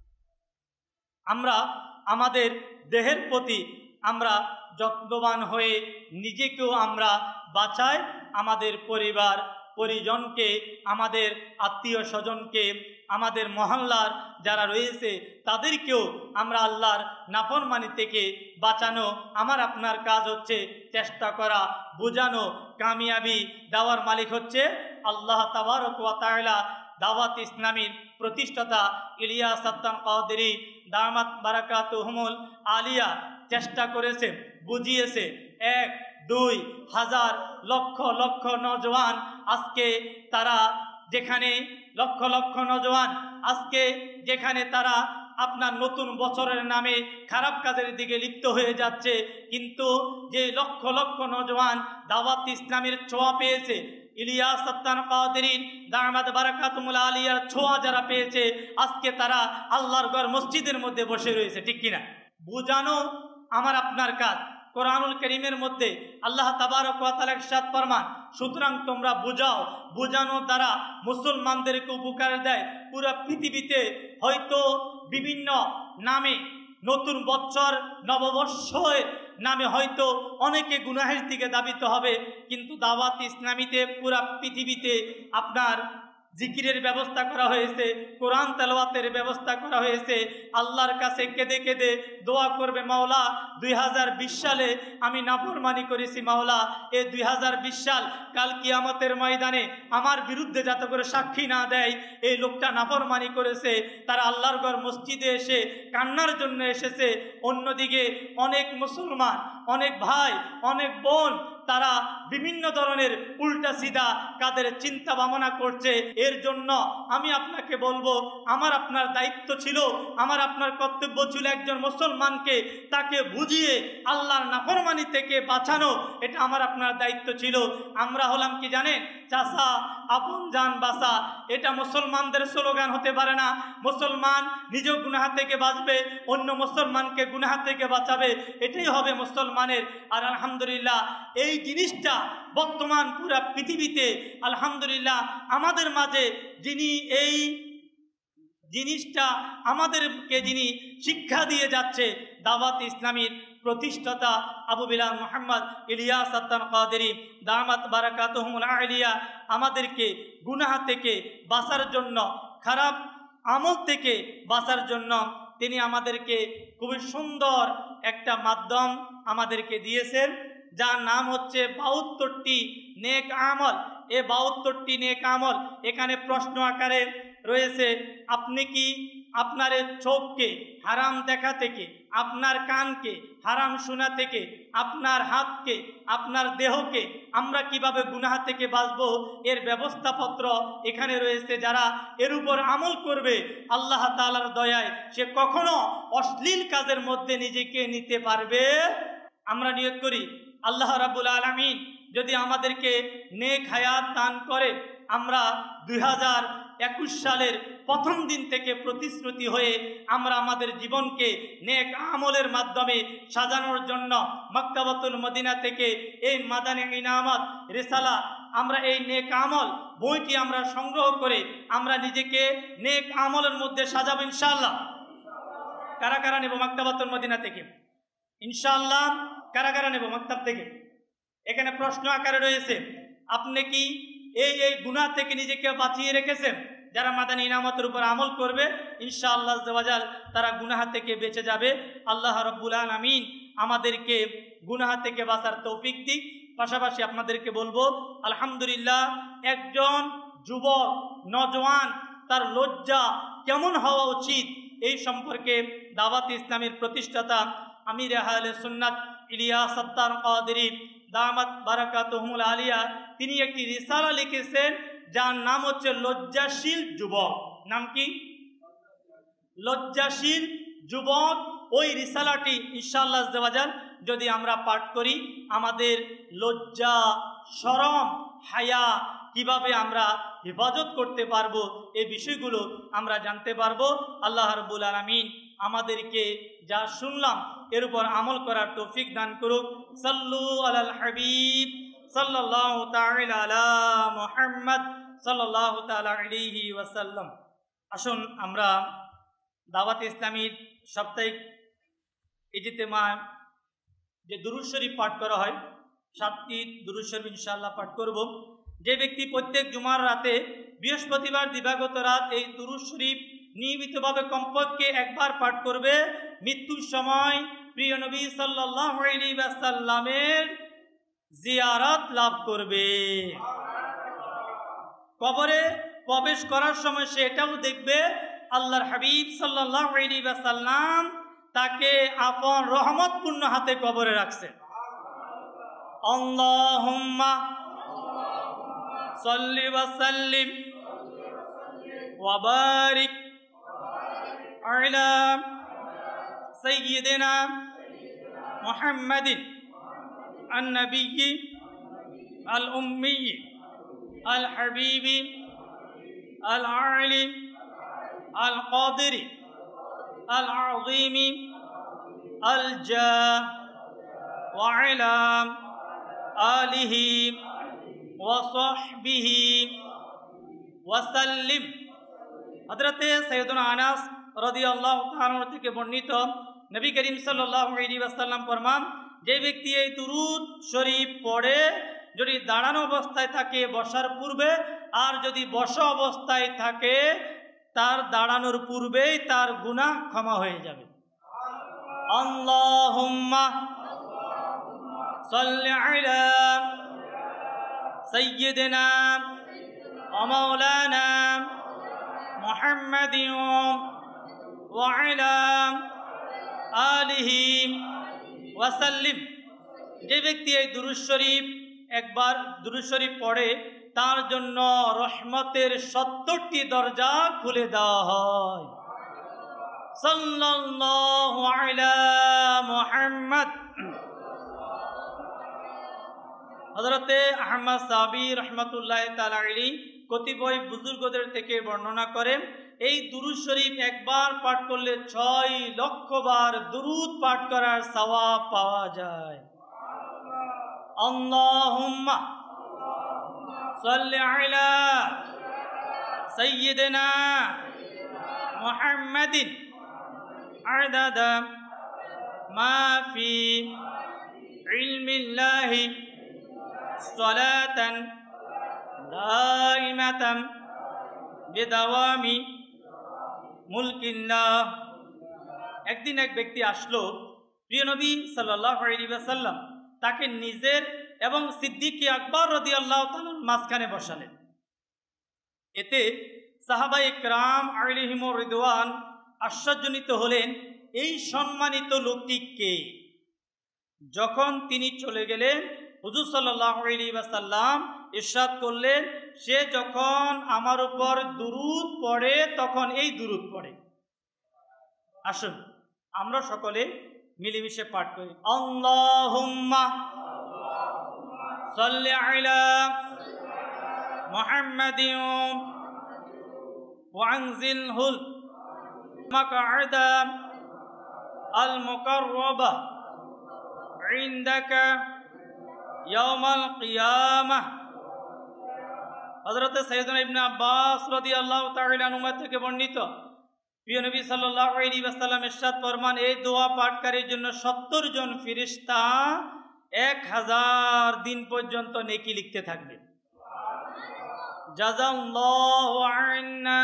আমরা আমাদের দেহের প্রতি আমরা যত্নবান হয়ে নিজেকেও আমরা বাঁচাই, আমাদের পরিবার পরিজনকে, আমাদের আত্মীয় স্বজনকে, আমাদের মহল্লার যারা রয়েছে তাদেরকেও আমরা আল্লাহর নাফরমানি থেকে বাঁচানো আমার আপনার কাজ হচ্ছে। চেষ্টা করা, বোঝানো, কামিয়াবি দেওয়ার মালিক হচ্ছে আল্লাহ তাবারক ওয়া তাআলা। দাওয়াত ইসলামীর প্রতিষ্ঠাতা ইলিয়াস আত্তান কাদেরী দামাত বারাকাতুহুমুল আলিয়া চেষ্টা করেছে, বুঝিয়েছে। 1-2 হাজার লক্ষ লক্ষ নওজওয়ান আজকে তারা যেখানে লক্ষ লক্ষ নওজওয়ান আজকে যেখানে তারা আপনার নতুন বছরের নামে খারাপ কাজের দিকে লিপ্ত হয়ে যাচ্ছে, কিন্তু যে লক্ষ লক্ষ নওজওয়ান দাওয়াত ইসলামের ছোঁয়া পেয়েছে, ইলিয়াস আত্তান কাদেরী দামাত বারাকাতুহুমুল আলিয়ার ছোঁয়া যারা পেয়েছে, আজকে তারা আল্লাহর ঘর মসজিদের মধ্যে বসে রয়েছে, ঠিক কিনা? বুঝানো আমার আপনার কাজ। কোরআনুল কারীমের মধ্যে আল্লাহ তাবারক ওয়া তাআলা ইরশাদ ফরমান, সুতরাং তোমরা বুঝাও। বুঝানোর দ্বারা মুসলমানদেরকে উপকার দেয়। পুরো পৃথিবীতে হয়তো বিভিন্ন নামে নতুন বছর নববর্ষের নামে হয়তো অনেকে গুনাহের দিকে ধাবিত হবে, কিন্তু দাওয়াত ইসলামীতে পুরা পৃথিবীতে আপনার জিকিরের ব্যবস্থা করা হয়েছে, কোরআন তেলাওয়াতের ব্যবস্থা করা হয়েছে। আল্লাহর কাছে কেঁদে কেঁদে দোয়া করবে, মাওলা 2020 সালে আমি নাফরমানি করেছি, মাওলা এই 2020 সাল কাল কিয়ামতের ময়দানে আমার বিরুদ্ধে যাতে করে সাক্ষী না দেয় এই লোকটা নাফরমানি করেছে। তারা আল্লাহর ঘর মসজিদে এসে কান্নার জন্য এসেছে। অন্যদিকে অনেক মুসলমান, অনেক ভাই, অনেক বোন তারা বিভিন্ন ধরনের উল্টা সিধা কাদের চিন্তা ভাবনা করছে। এর জন্য আমি আপনাকে বলবো, আমার আপনার দায়িত্ব ছিল, আমার আপনার কর্তব্য ছিল একজন মুসলমানকে তাকে বুঝিয়ে আল্লাহর নাফরমানি থেকে বাঁচানো। এটা আমার আপনার দায়িত্ব ছিল। আমরা হলাম কি জানেন, চাষা আপন জান বাঁচা, এটা মুসলমানদের স্লোগান হতে পারে না। মুসলমান নিজেও গুনাহ থেকে বাঁচবে, অন্য মুসলমানকে গুনাহ থেকে বাঁচাবে, এটাই হবে মুসলমানের। আর আলহামদুলিল্লাহ এই জিনিসটা বর্তমান পুরা পৃথিবীতে আলহামদুলিল্লাহ আমাদের মাঝে যিনি এই জিনিসটা আমাদেরকে যিনি শিক্ষা দিয়ে যাচ্ছে, দাওয়াত ইসলামীর প্রতিষ্ঠাতা আবু বিলাল মুহাম্মদ ইলিয়াস আত্তান কাদেরী দামাত বারাকাতুহুমুল আলিয়া আমাদেরকে গুনাহ থেকে বাঁচার জন্য, খারাপ আমল থেকে বাঁচার জন্য তিনি আমাদেরকে খুবই সুন্দর একটা মাধ্যম আমাদেরকে দিয়েছেন, যার নাম হচ্ছে 72টি নেক আমল। এই 72টি নেক আমল এখানে প্রশ্ন আকারে রয়েছে। আপনি কি আপনার চোখকে হারাম দেখা থেকে, আপনার কানকে হারাম শোনা থেকে, আপনার হাতকে, আপনার দেহকে আমরা কিভাবে গুনাহ থেকে বাঁচবো এর ব্যবস্থাপত্র এখানে রয়েছে। যারা এর উপর আমল করবে আল্লাহ তাআলার দয়ায় সে কখনো অশ্লীল কাজের মধ্যে নিজেকে নিতে পারবে। আমরা নিয়ত করি আল্লাহ রাব্বুল আলামিন যদি আমাদেরকে নেক হায়াত দান করে, আমরা 2021 সালের প্রথম দিন থেকে প্রতিশ্রুতি হয়ে আমরা আমাদের জীবনকে নেক আমলের মাধ্যমে সাজানোর জন্য মক্তাবাতুল মদিনা থেকে এই মাদানী ইনামত রিসালা আমরা এই নেক আমল বইটি আমরা সংগ্রহ করে আমরা নিজেকে নেক আমলের মধ্যে সাজাবো ইনশাআল্লাহ। কারা কারা নেব মক্তাবাতুল মদিনা থেকে? ইনশাআল্লাহ কারা কারা নেব মক্তাব থেকে? এখানে প্রশ্ন আকারে রয়েছে, আপনি কি এই গুনাহ থেকে নিজেকে বাঁচিয়ে রেখেছেন? যারা মাদানী ইনামতের উপর আমল করবে ইনশাআল্লাহ আল্লাহ তারা গুনাহ থেকে বেঁচে যাবে। আল্লাহ রাব্বুল আলামিন আমাদেরকে গুনাহ থেকে বাঁচার তৌফিক দিক। পাশাপাশি আপনাদেরকে বলবো, আলহামদুলিল্লাহ, একজন যুবক নজওয়ান তার লজ্জা কেমন হওয়া উচিত এই সম্পর্কে দাওয়াত ইসলামের প্রতিষ্ঠাতা আমির আহলে সুন্নাত ইলিয়াস সত্তার কাদেরী দামাত বারাকাতুহুল আলিয়া তিনি একটি রিসালা লিখেছেন যার নাম হচ্ছে লজ্জাশীল যুবক। নাম কি? লজ্জাশীল যুবক। ওই রিসালাটি ইনশাআল্লাহ আজ্জাওয়াজাল যদি আমরা পাঠ করি আমাদের লজ্জা, শরম, হায়া কিভাবে আমরা হেফাজত করতে পারবো এই বিষয়গুলো আমরা জানতে পারবো। আল্লাহ রাব্বুল আলামিন আমাদেরকে যা শুনলাম এর উপর আমল করার তৌফিক দান করুক। সাল্লু আলাল হাবিব সাল্লাল্লাহু তাআলা আলা মুহাম্মদ সাল্লাল্লাহু তাআলা আলাইহি ওয়াসাল্লাম। আসুন আমরা দাওয়াত ইসলামীর সাপ্তাহিক ইজতেমা যে দুরূদ শরীফ পাঠ করা হয় 7টি দুরূদ শরীফ ইনশাআল্লাহ পাঠ করব। যে ব্যক্তি প্রত্যেক জুমার রাতে বৃহস্পতিবার দিবাগত রাত এই দুরূদ শরীফ নিয়মিতভাবে কমপক্ষে একবার পাঠ করবে মৃত্যুর সময় প্রিয় নবী সাল্লাল্লাহু আলাইহি ওয়াসাল্লামের জিয়ারত লাভ করবে। কবরে প্রবেশ করার সময় সে এটাও দেখবে আল্লাহর হাবিব সাল্লাল্লাহু আলাইহি ওয়াসাল্লাম তাকে আপন রহমতপূর্ণ হাতে কবরে রাখছেন। আল্লাহুম্মা সাল্লি ওয়া সাল্লিম ওয়া বারিক আলা সাইয়্যিদিনা মুহাম্মাদিন আন-নাবিয়্যি আল-উম্মিয়্যি আল-হাবিবি আল-আলিম আল-কাদিরি আল-আযীমি আল-জাহ ওয়া আলা আলিহি ওয়া সাহবিহি ওয়া সাল্লিম। হযরতে সাইয়্যিদুনা আনাস রাদিয়াল্লাহু তাআলা থেকে বর্ণিত নবী করিম সাল্লাল্লাহু আলাইহি ওয়াসাল্লাম ফরমান, যে ব্যক্তি এই দুরূদ শরীফ পড়ে যদি দাঁড়ানো অবস্থায় থাকে বসার পূর্বে, আর যদি বসা অবস্থায় থাকে তার দাঁড়ানোর পূর্বেই তার গুনাহ ক্ষমা হয়ে যাবে। আল্লাহুম্মা সাল্লি আলা সাইয়্যিদিনা ওয়া মাওলানা মুহাম্মাদিন ওয়া আলা আলিহি ওয়া সাল্লিম। যে ব্যক্তি এই দুরূদ শরীফ একবার দুরূদ শরীফ পড়ে তার জন্য রহমতের 70টি দরজা খুলে দেওয়া হয়। সাল্লাল্লাহু আলা মুহাম্মদ। হযরতে আহমদ সাবি রাহমাতুল্লাহি তাআলা আলাইহি কতিপয় বুজুর্গদের থেকে বর্ণনা করেন, এই দুরূদ শরীফ একবার পাঠ করলে 6 লক্ষ বার দুরূদ পাঠ করার সওয়াব পাওয়া যায়। আল্লাহুম্মা সাল্লি আলা সাইয়্যিদিনা মুহাম্মাদিন আদাদা মা ফি ইলমিল্লাহি সালাতান দাইমাতান বিদাওয়ামি মুলকিল্লাহ। একদিন এক ব্যক্তি আসলো, প্রিয় নবী সাল্লাল্লাহু আলাইহি ওয়াসাল্লাম তাকে নিজের এবং সিদ্দিক আকবর রাদিয়াল্লাহু তাআলার মাঝখানে বসালেন। এতে সাহাবায়ে কেরাম আলাইহিমুর রিদওয়ান আশ্চর্যজনিত হলেন, এই সম্মানিত লোকটি কে? যখন তিনি চলে গেলেন হুজুর সাল্লাল্লাহু আলাইহি ওয়াসাল্লাম ইরশাদ করলেন, সে যখন আমার উপর দুরূদ পড়ে তখন এই দুরূদ পড়ে। আসুন আমরা সকলে মিলেমিশে পাঠ করি। আল্লাহুম্মা সাল্লি আলা محمد وأنزله المقعد المقرب عندك يوم القيامة। হযরত সাইয়েদনা ইবনে আব্বাস রাদিয়াল্লাহু তাআলা আনহু থেকে বর্ণিত, প্রিয় নবী সাল্লাল্লাহু আলাইহি ওয়াসাল্লাম ইরশাদ ফরমান, এই দোয়া পাঠকারীর জন্য 70 জন ফেরেশতা 1000 দিন পর্যন্ত নেকি লিখতে থাকবে। জাযাল্লাহু আন্না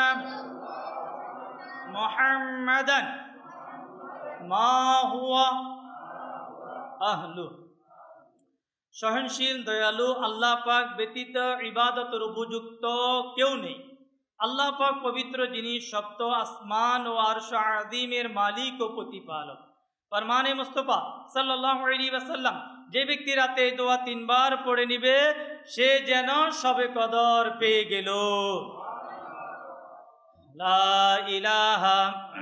মুহাম্মাদান মা হুয়া আহলু। সহনশীল দয়ালু আল্লাহ পাক ব্যতীত ইবাদতের উপযুক্ত কেউ নেই। আল্লাহ পাক পবিত্র, যিনি সপ্ত আসমান ও আরশ আযীমের মালিক ও প্রতিপালক। ফরমানে মুস্তাফা সাল্লাল্লাহু আলাইহি ওয়াসাল্লাম, যে ব্যক্তি রাতে এই দোয়া 3 বার পড়ে নিবে সে যেন শবে কদর পেয়ে গেল। লা ইলাহা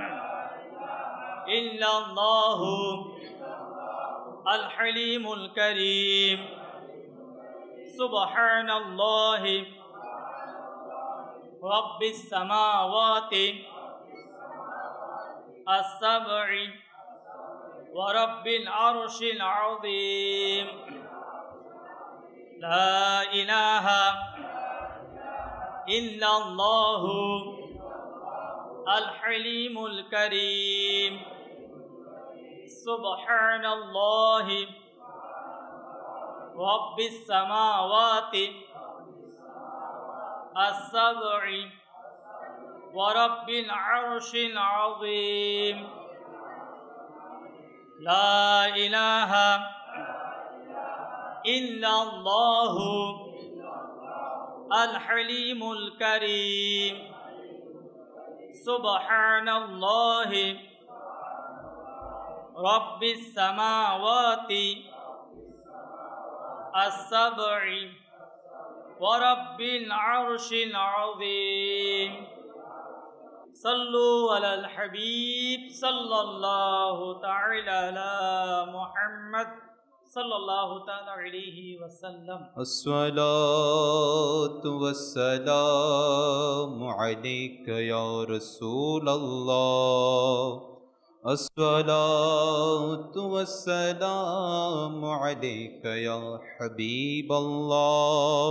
ইল্লাল্লাহু আল হালিমুল কারীম সুবহানাল্লাহি রাব্বিস সামাওয়াতি আস-সাবঈ ওয়া রাব্বিল আরশিল আযীম। লা ইলাহা ইল্লাল্লাহু আল হালিমুল কারীম সুবহানাল্লাহি রাব্বিস সামাওয়াতি আস-সাবঈ ওয়া রাব্বিল আরশিল আযীম। লা ইলাহা ইল্লাল্লাহু আল হালিমুল কারীম সুবহানাল্লাহি রাব্বিস সামাওয়াতি আস-সাবঈ ওয়া রাব্বিল আরশিল আযীম। সাল্লু আলাল হাবিব সাল্লাল্লাহু তাআলা আলা মুহাম্মদ সাল্লাল্লাহু তাআলা আলাইহি ওয়াসাল্লাম। الصلاة والسلام عليك يا رسول الله، الصلاة والسلام عليك يا حبيب الله،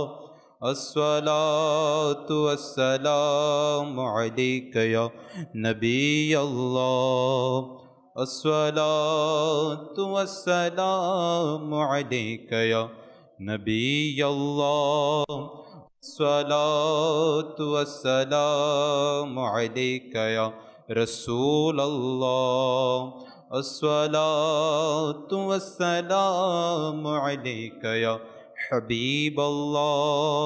الصلاة والسلام عليك يا نبي الله، الصلاة والسلام عليك يا نبي الله، الصلاة والسلام عليك يا رسول الله، الصلاة والسلام عليك يا حبيب الله،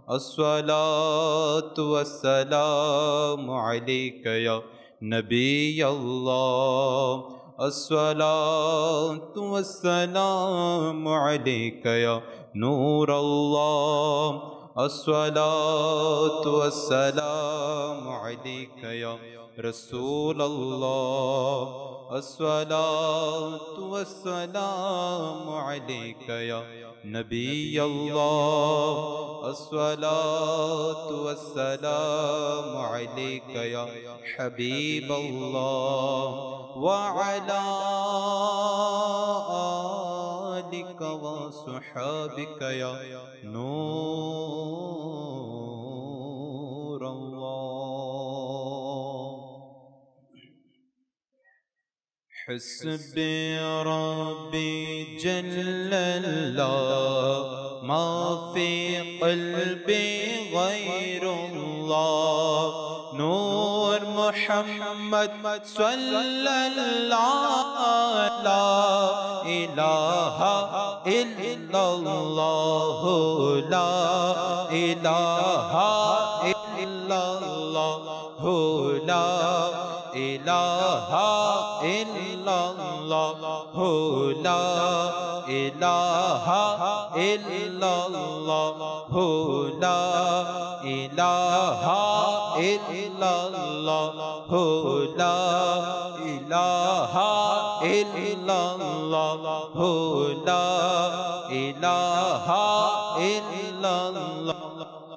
الصلاة والسلام عليك يا نبي الله، الصلاة والسلام عليك يا نور الله، الصلاة والسلام عليك يا رسول الله، الصلاة والسلام عليك يا نبي الله، الصلاة والسلام عليك يا حبيب الله، وعلى آلك وصحابك يا نور الله. حسبي ربي جل الله، ما في قلبي غير الله، نور محمد صلى الله، لا إله إلا الله، لا إله إلا الله، لا إله إلا الله، لا إله إلا الله، لا إله إلا الله، لا إله إلا الله، لا إله إلا الله.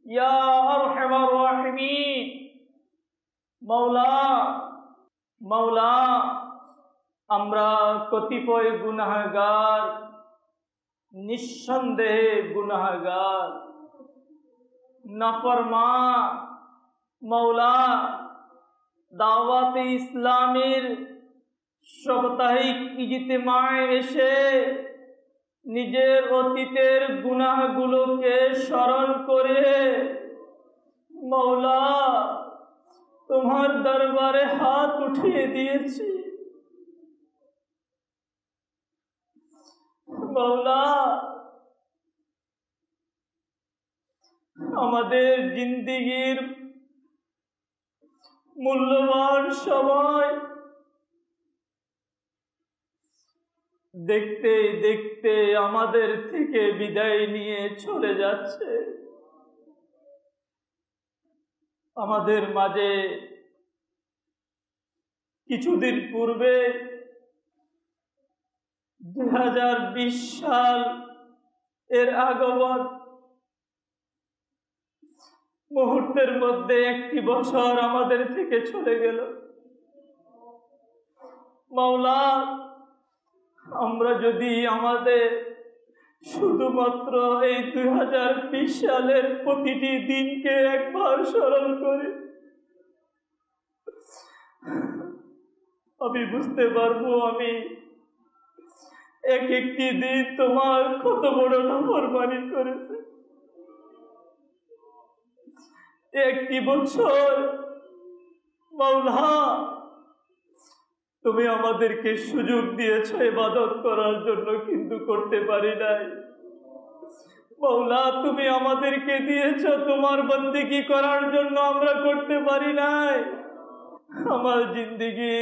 ইয়া আরহামার রাহিমিন। মাওলা, মাওলা, আমরা কতিপয় গুনাহগার, নিঃসন্দেহে গুনাহগার, নাফরমান। মাওলা, দাওয়াতে ইসলামের সাপ্তাহিক ইজতিমায় এসে নিজের অতীতের গুনাহগুলোকে স্মরণ করে মাওলা তোমার দরবারে হাত উঠিয়ে দিয়েছি। মাওলা, আমাদের জিন্দেগীর মূল্যবান সময় দেখতে দেখতে আমাদের থেকে বিদায় নিয়ে চলে যাচ্ছে। আমাদের মাঝে কিছুদিন পূর্বে 2020 সাল এর আগমন, মুহূর্তের মধ্যে একটি বছর আমাদের থেকে চলে গেল। মাওলা, আমরা যদি আমাদের শুধুমাত্র এই 2020 সালের প্রতিটি দিনকে একবার স্মরণ করি, আমি বুঝতে পারবো আমি এক একটি দিন তোমার কত বড় নাফরমানি করেছে। একটি বছর মাওলা তুমি আমাদেরকে সুযোগ দিয়েছো ইবাদত করার জন্য, কিন্তু করতে পারি নাই। মাওলা, তুমি আমাদেরকে দিয়েছো তোমার বন্দেগী করার জন্য, আমরা করতে পারি নাই। আমার জিন্দেগি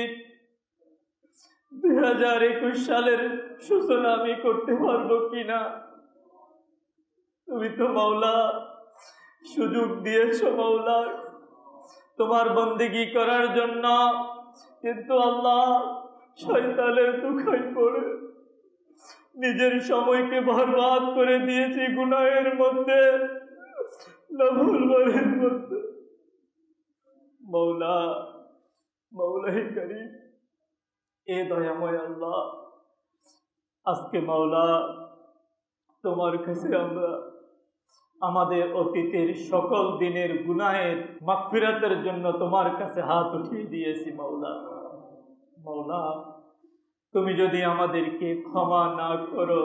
2021 সালের সূচনা আমি করতে পারবো কিনা, তুমি তো মাওলা সুযোগ দিয়েছো মাওলা তোমার বন্দেগী করার জন্য, কিন্তু আল্লাহ শয়তানের দুখায় পড়ে নিজের সময়কে বরবাদ করে দিয়েছি গুনাহের মধ্যে, নাফরমানির মধ্যে। মাওলা, মাওলাই করিম, এ দয়াময় আল্লাহ, আজকে মাওলা তোমার কাছে আমরা আমাদের অতীতের সকল দিনের গুনাহের মাগফিরাতের জন্য তোমার কাছে হাত উঠিয়ে দিয়েছি। মাওলা, মাওলা, তুমি যদি আমাদেরকে ক্ষমা না করো,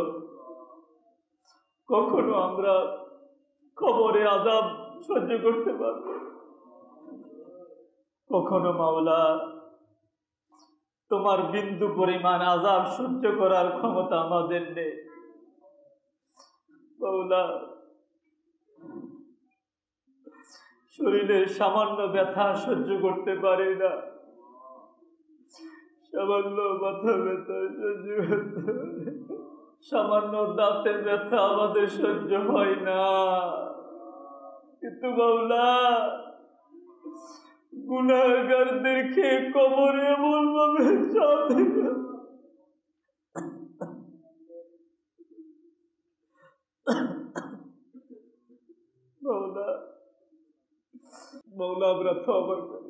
কখনো আমরা কবরে আযাব সহ্য করতে পারবো? কখনো মাওলা তোমার বিন্দু পরিমাণ আযাব সহ্য করার ক্ষমতা আমাদের নেই। মাওলা, শরীরের সামান্য ব্যথা সহ্য করতে পারি না, সামান্য মাথা ব্যথা সহ্য করতে পারি, সামান্য দাঁতের ব্যথা আমাদের সহ্য হয় না। কিন্তু মাওলা, গুনাহগারদেরকে কবরে এমন ভাবে চাপ দিবে, মাওলা, মাওলা আমরা তওবা করি।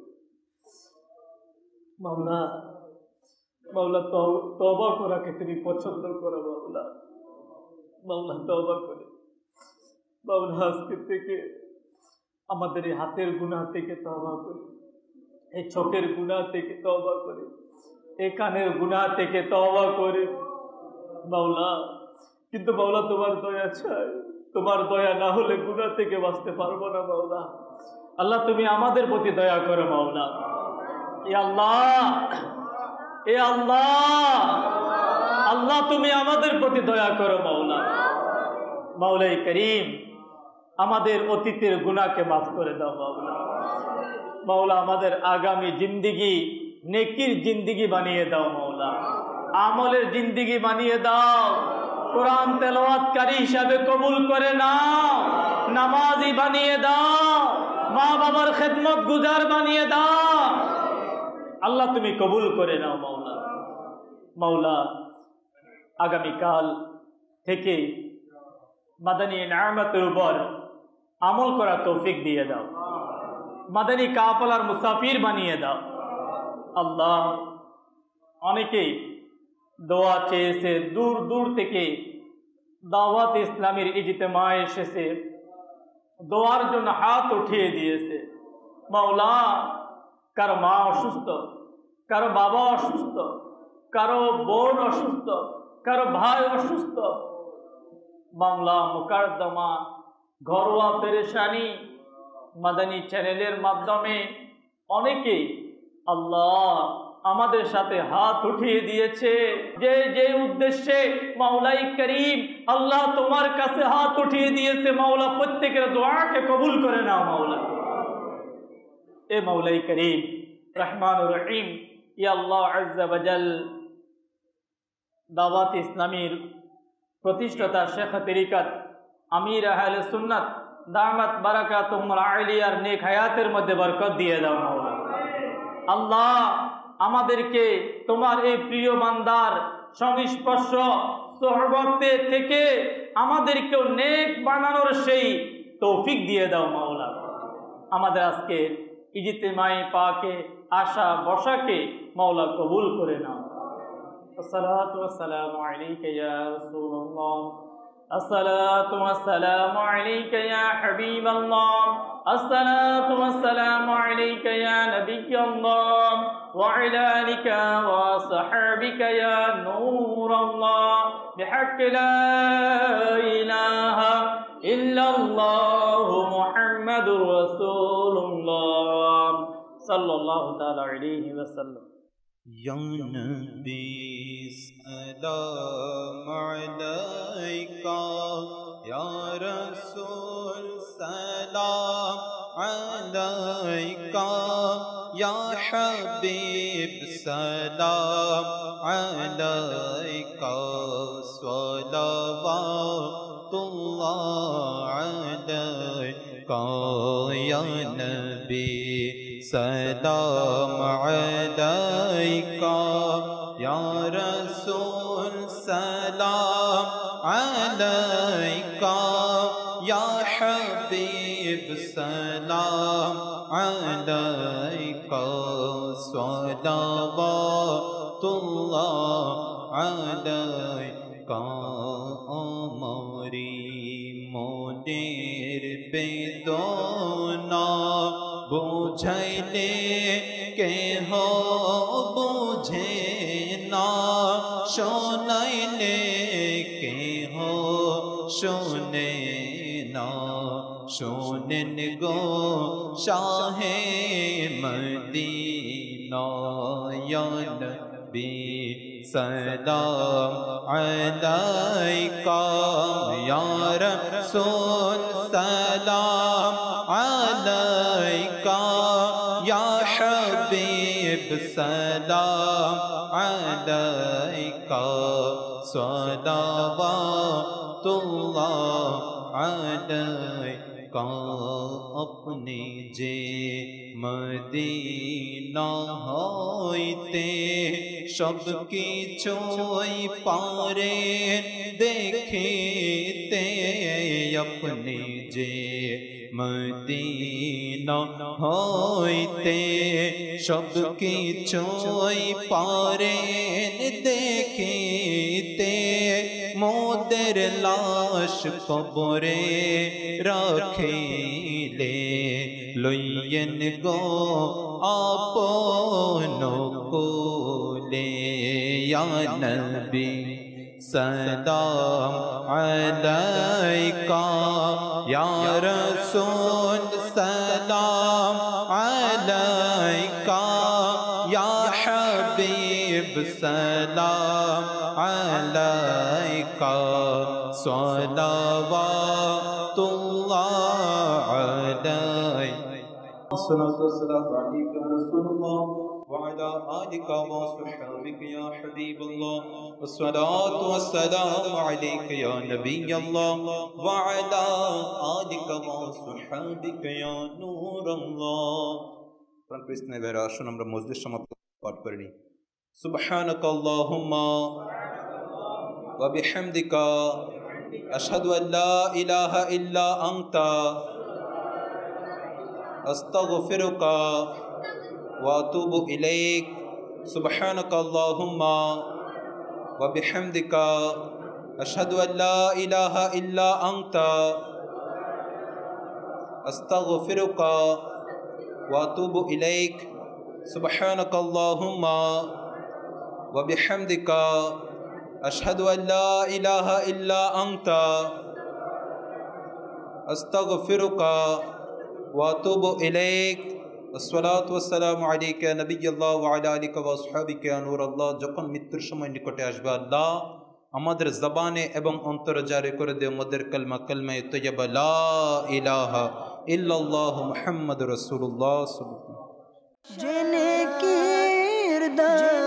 মাওলা, মাওলা তওবা করাকে তুমি পছন্দ করো। মাওলা, মাওলা তওবা করে মাওলা আজকে থেকে আমাদের এই হাতের গুনাহ থেকে তওবা করি, এই চোখের গুনাহ থেকে তওবা করি, এই কানের গুনাহ থেকে তওবা করি মাওলা। কিন্তু মাওলা তোমার দয়া চাই, তোমার দয়া না হলে গুনাহ থেকে বাঁচতে পারবো না মাওলা। আল্লাহ তুমি আমাদের প্রতি দয়া করো মাওলা। এ আল্লাহ, এ আল্লাহ, আল্লাহ তুমি আমাদের প্রতি দয়া করো মাওলা। মাওলাই করিম, আমাদের অতীতের গুনাহকে মাফ করে দাও মাওলা। মাওলা, আমাদের আগামী জিন্দেগি নেকির জিন্দেগি বানিয়ে দাও মাওলা, আমলের জিন্দেগি বানিয়ে দাও। কোরআন তেলাওয়াতকারী হিসাবে কবুল করে নাও, নামাজি বানিয়ে দাও, মা বাবার খেদমত গুজার বানিয়ে দাও। আল্লাহ তুমি কবুল করে নাও মাওলা। মাওলা, আগামীকাল থেকে মাদানী নেয়ামতের উপর আমল করার তৌফিক দিয়ে দাও, মাদানী কাফেলার মুসাফির বানিয়ে দাও। আল্লাহ, অনেকেই দোয়া চেয়েছে, দূর দূর থেকে দাওয়াত ইসলামের ইজতেমায় এসেছে, দোয়ার জন্য হাত উঠিয়ে দিয়েছে। মাওলা, কারো মা অসুস্থ, কারো বাবা অসুস্থ, কারো বোন অসুস্থ, কারো ভাই অসুস্থ, বাংলা মুকাদ্দমা ঘরোয়া পেরেশানি মাদানী চ্যানেলের মাধ্যমে অনেকেই আল্লাহ আমাদের সাথে হাত উঠিয়ে দিয়েছে। যে উদ্দেশ্যে মাওলাই করিম আল্লাহ তোমার কাছে হাত উঠিয়ে দিয়েছে, মাওলা প্রত্যেকের দোয়াকে কবুল করে নাও। মাওলা, এ মাওলাই করিম রহমানুর রহিম, ইয়া আল্লাহ আজ্জা ওয়াজাল, দাওয়াত ইসলামীর প্রতিষ্ঠাতা শেখ তরিকত আমির আহলে সুন্নাত দামাত বারাকাতুহুল আলিয়ার নেক হায়াতের মধ্যে বরকত দিয়ে দাও। মাওলা আল্লাহ, আমাদেরকে তোমার এই প্রিয় বান্দার সংস্পর্শ সোহবতে থেকে আমাদেরকেও নেক বানানোর সেই তৌফিক দিয়ে দাও। মাওলা, আমাদের আজকের ইজতেমাই পাকে আশা বসাকে মাওলা কবুল করে নাও। আসসালাতু ওয়াসসালামু আলাইকা ইয়া রাসূলুল্লাহ, আসসালাতু ওয়াসসালামু আলাইকা ইয়া হাবিবাল্লাহ, আসসালাতু ওয়াসসালামু আলাইকা ইয়া নবিয়াল্লাহ ওয়া আলা আলিকা ওয়া সাহবিকা ইয়া নূরাল্লাহ, বিহাক্কি লা ইলাহা ইল্লাল্লাহ মুহাম্মাদুর রাসূলুল্লাহ সাল্লাল্লাহু তাআলা আলাইহি ওয়াসাল্লাম। या नबी सलाम अलैका, या रसूल सलाम अलैका, या हबीब सलाम अलैका, सलावतुल्लाह अलैका, या नबी सलाम अलैका, या रसूल सलाम अलैका, या हबीब सलाम अलैका, सलावतुल्लाह अलैका। अमरी मोदेर बेदोना बुझैले के हो बुझे ना, शोनैले के हो शोने ना, शोनन गो शाहे मदीना, या नबी सलाम अलैका, या रसूल सलाम अलैका, या हबीब सलाम अलैका, सलावतुल्लाह अलैका। अपने जे मदीना होइते सबकी चोई पारे देखते, अपने जे मदीना होइते सबकी चोई पारे देखते, मोदेर लाश कबरे रखिले, लइयन गो आपनो कोले, या नबी सलाम अलैका, या रसूल सलाम अलैका, या हबीब सलाम अलैका, सलावतुल्लाह अलैका। अस्सलातु वस्सलामु अलैका या रसूलल्लाह व अला आलिका व सहाबिका या हबीबल्लाह, अस्सलातु वस्सलामु अलैका या नबियल्लाह व अला आलिका व सहाबिका या नूरल्लाह। प्रिय भाइरा, আসুন আমরা মজলিস সমাপ্ত পাঠ করে নিই। সুবহানাকা আল্লাহুম্মা ওয়া বিহামদিকা আশহাদু আল্লা ইলাহা ইল্লা আনতা अस्तगफिरुका व अतूबु इलैक सुब्हानका अल्लाहुम्मा व बिहम्दिका अशहदु अल्ला इलाहा इल्ला अंता अस्तगफिरुका व अतूबु इलैक सुब्हानका अल्लाहुम्मा व बिहम्दिका अशहदु अल्ला इलाहा इल्ला अंता अस्तगफिरुका व अतूबु इलैक अस्सलातु वस्सलामु अलैका नबिय्यल्लाह व अला आलिका व असहाबिका नूरल्लाह। যখন মৃত্যুর সময় নিকটে আসবে আল্লাহ আমাদের জবানে এবং অন্তরে জারি করে দিও মদের কলমা কলমা তৈয়বা লা ইলাহা ইল্লাল্লাহু মুহাম্মাদুর রাসূলুল্লাহ। जिनकी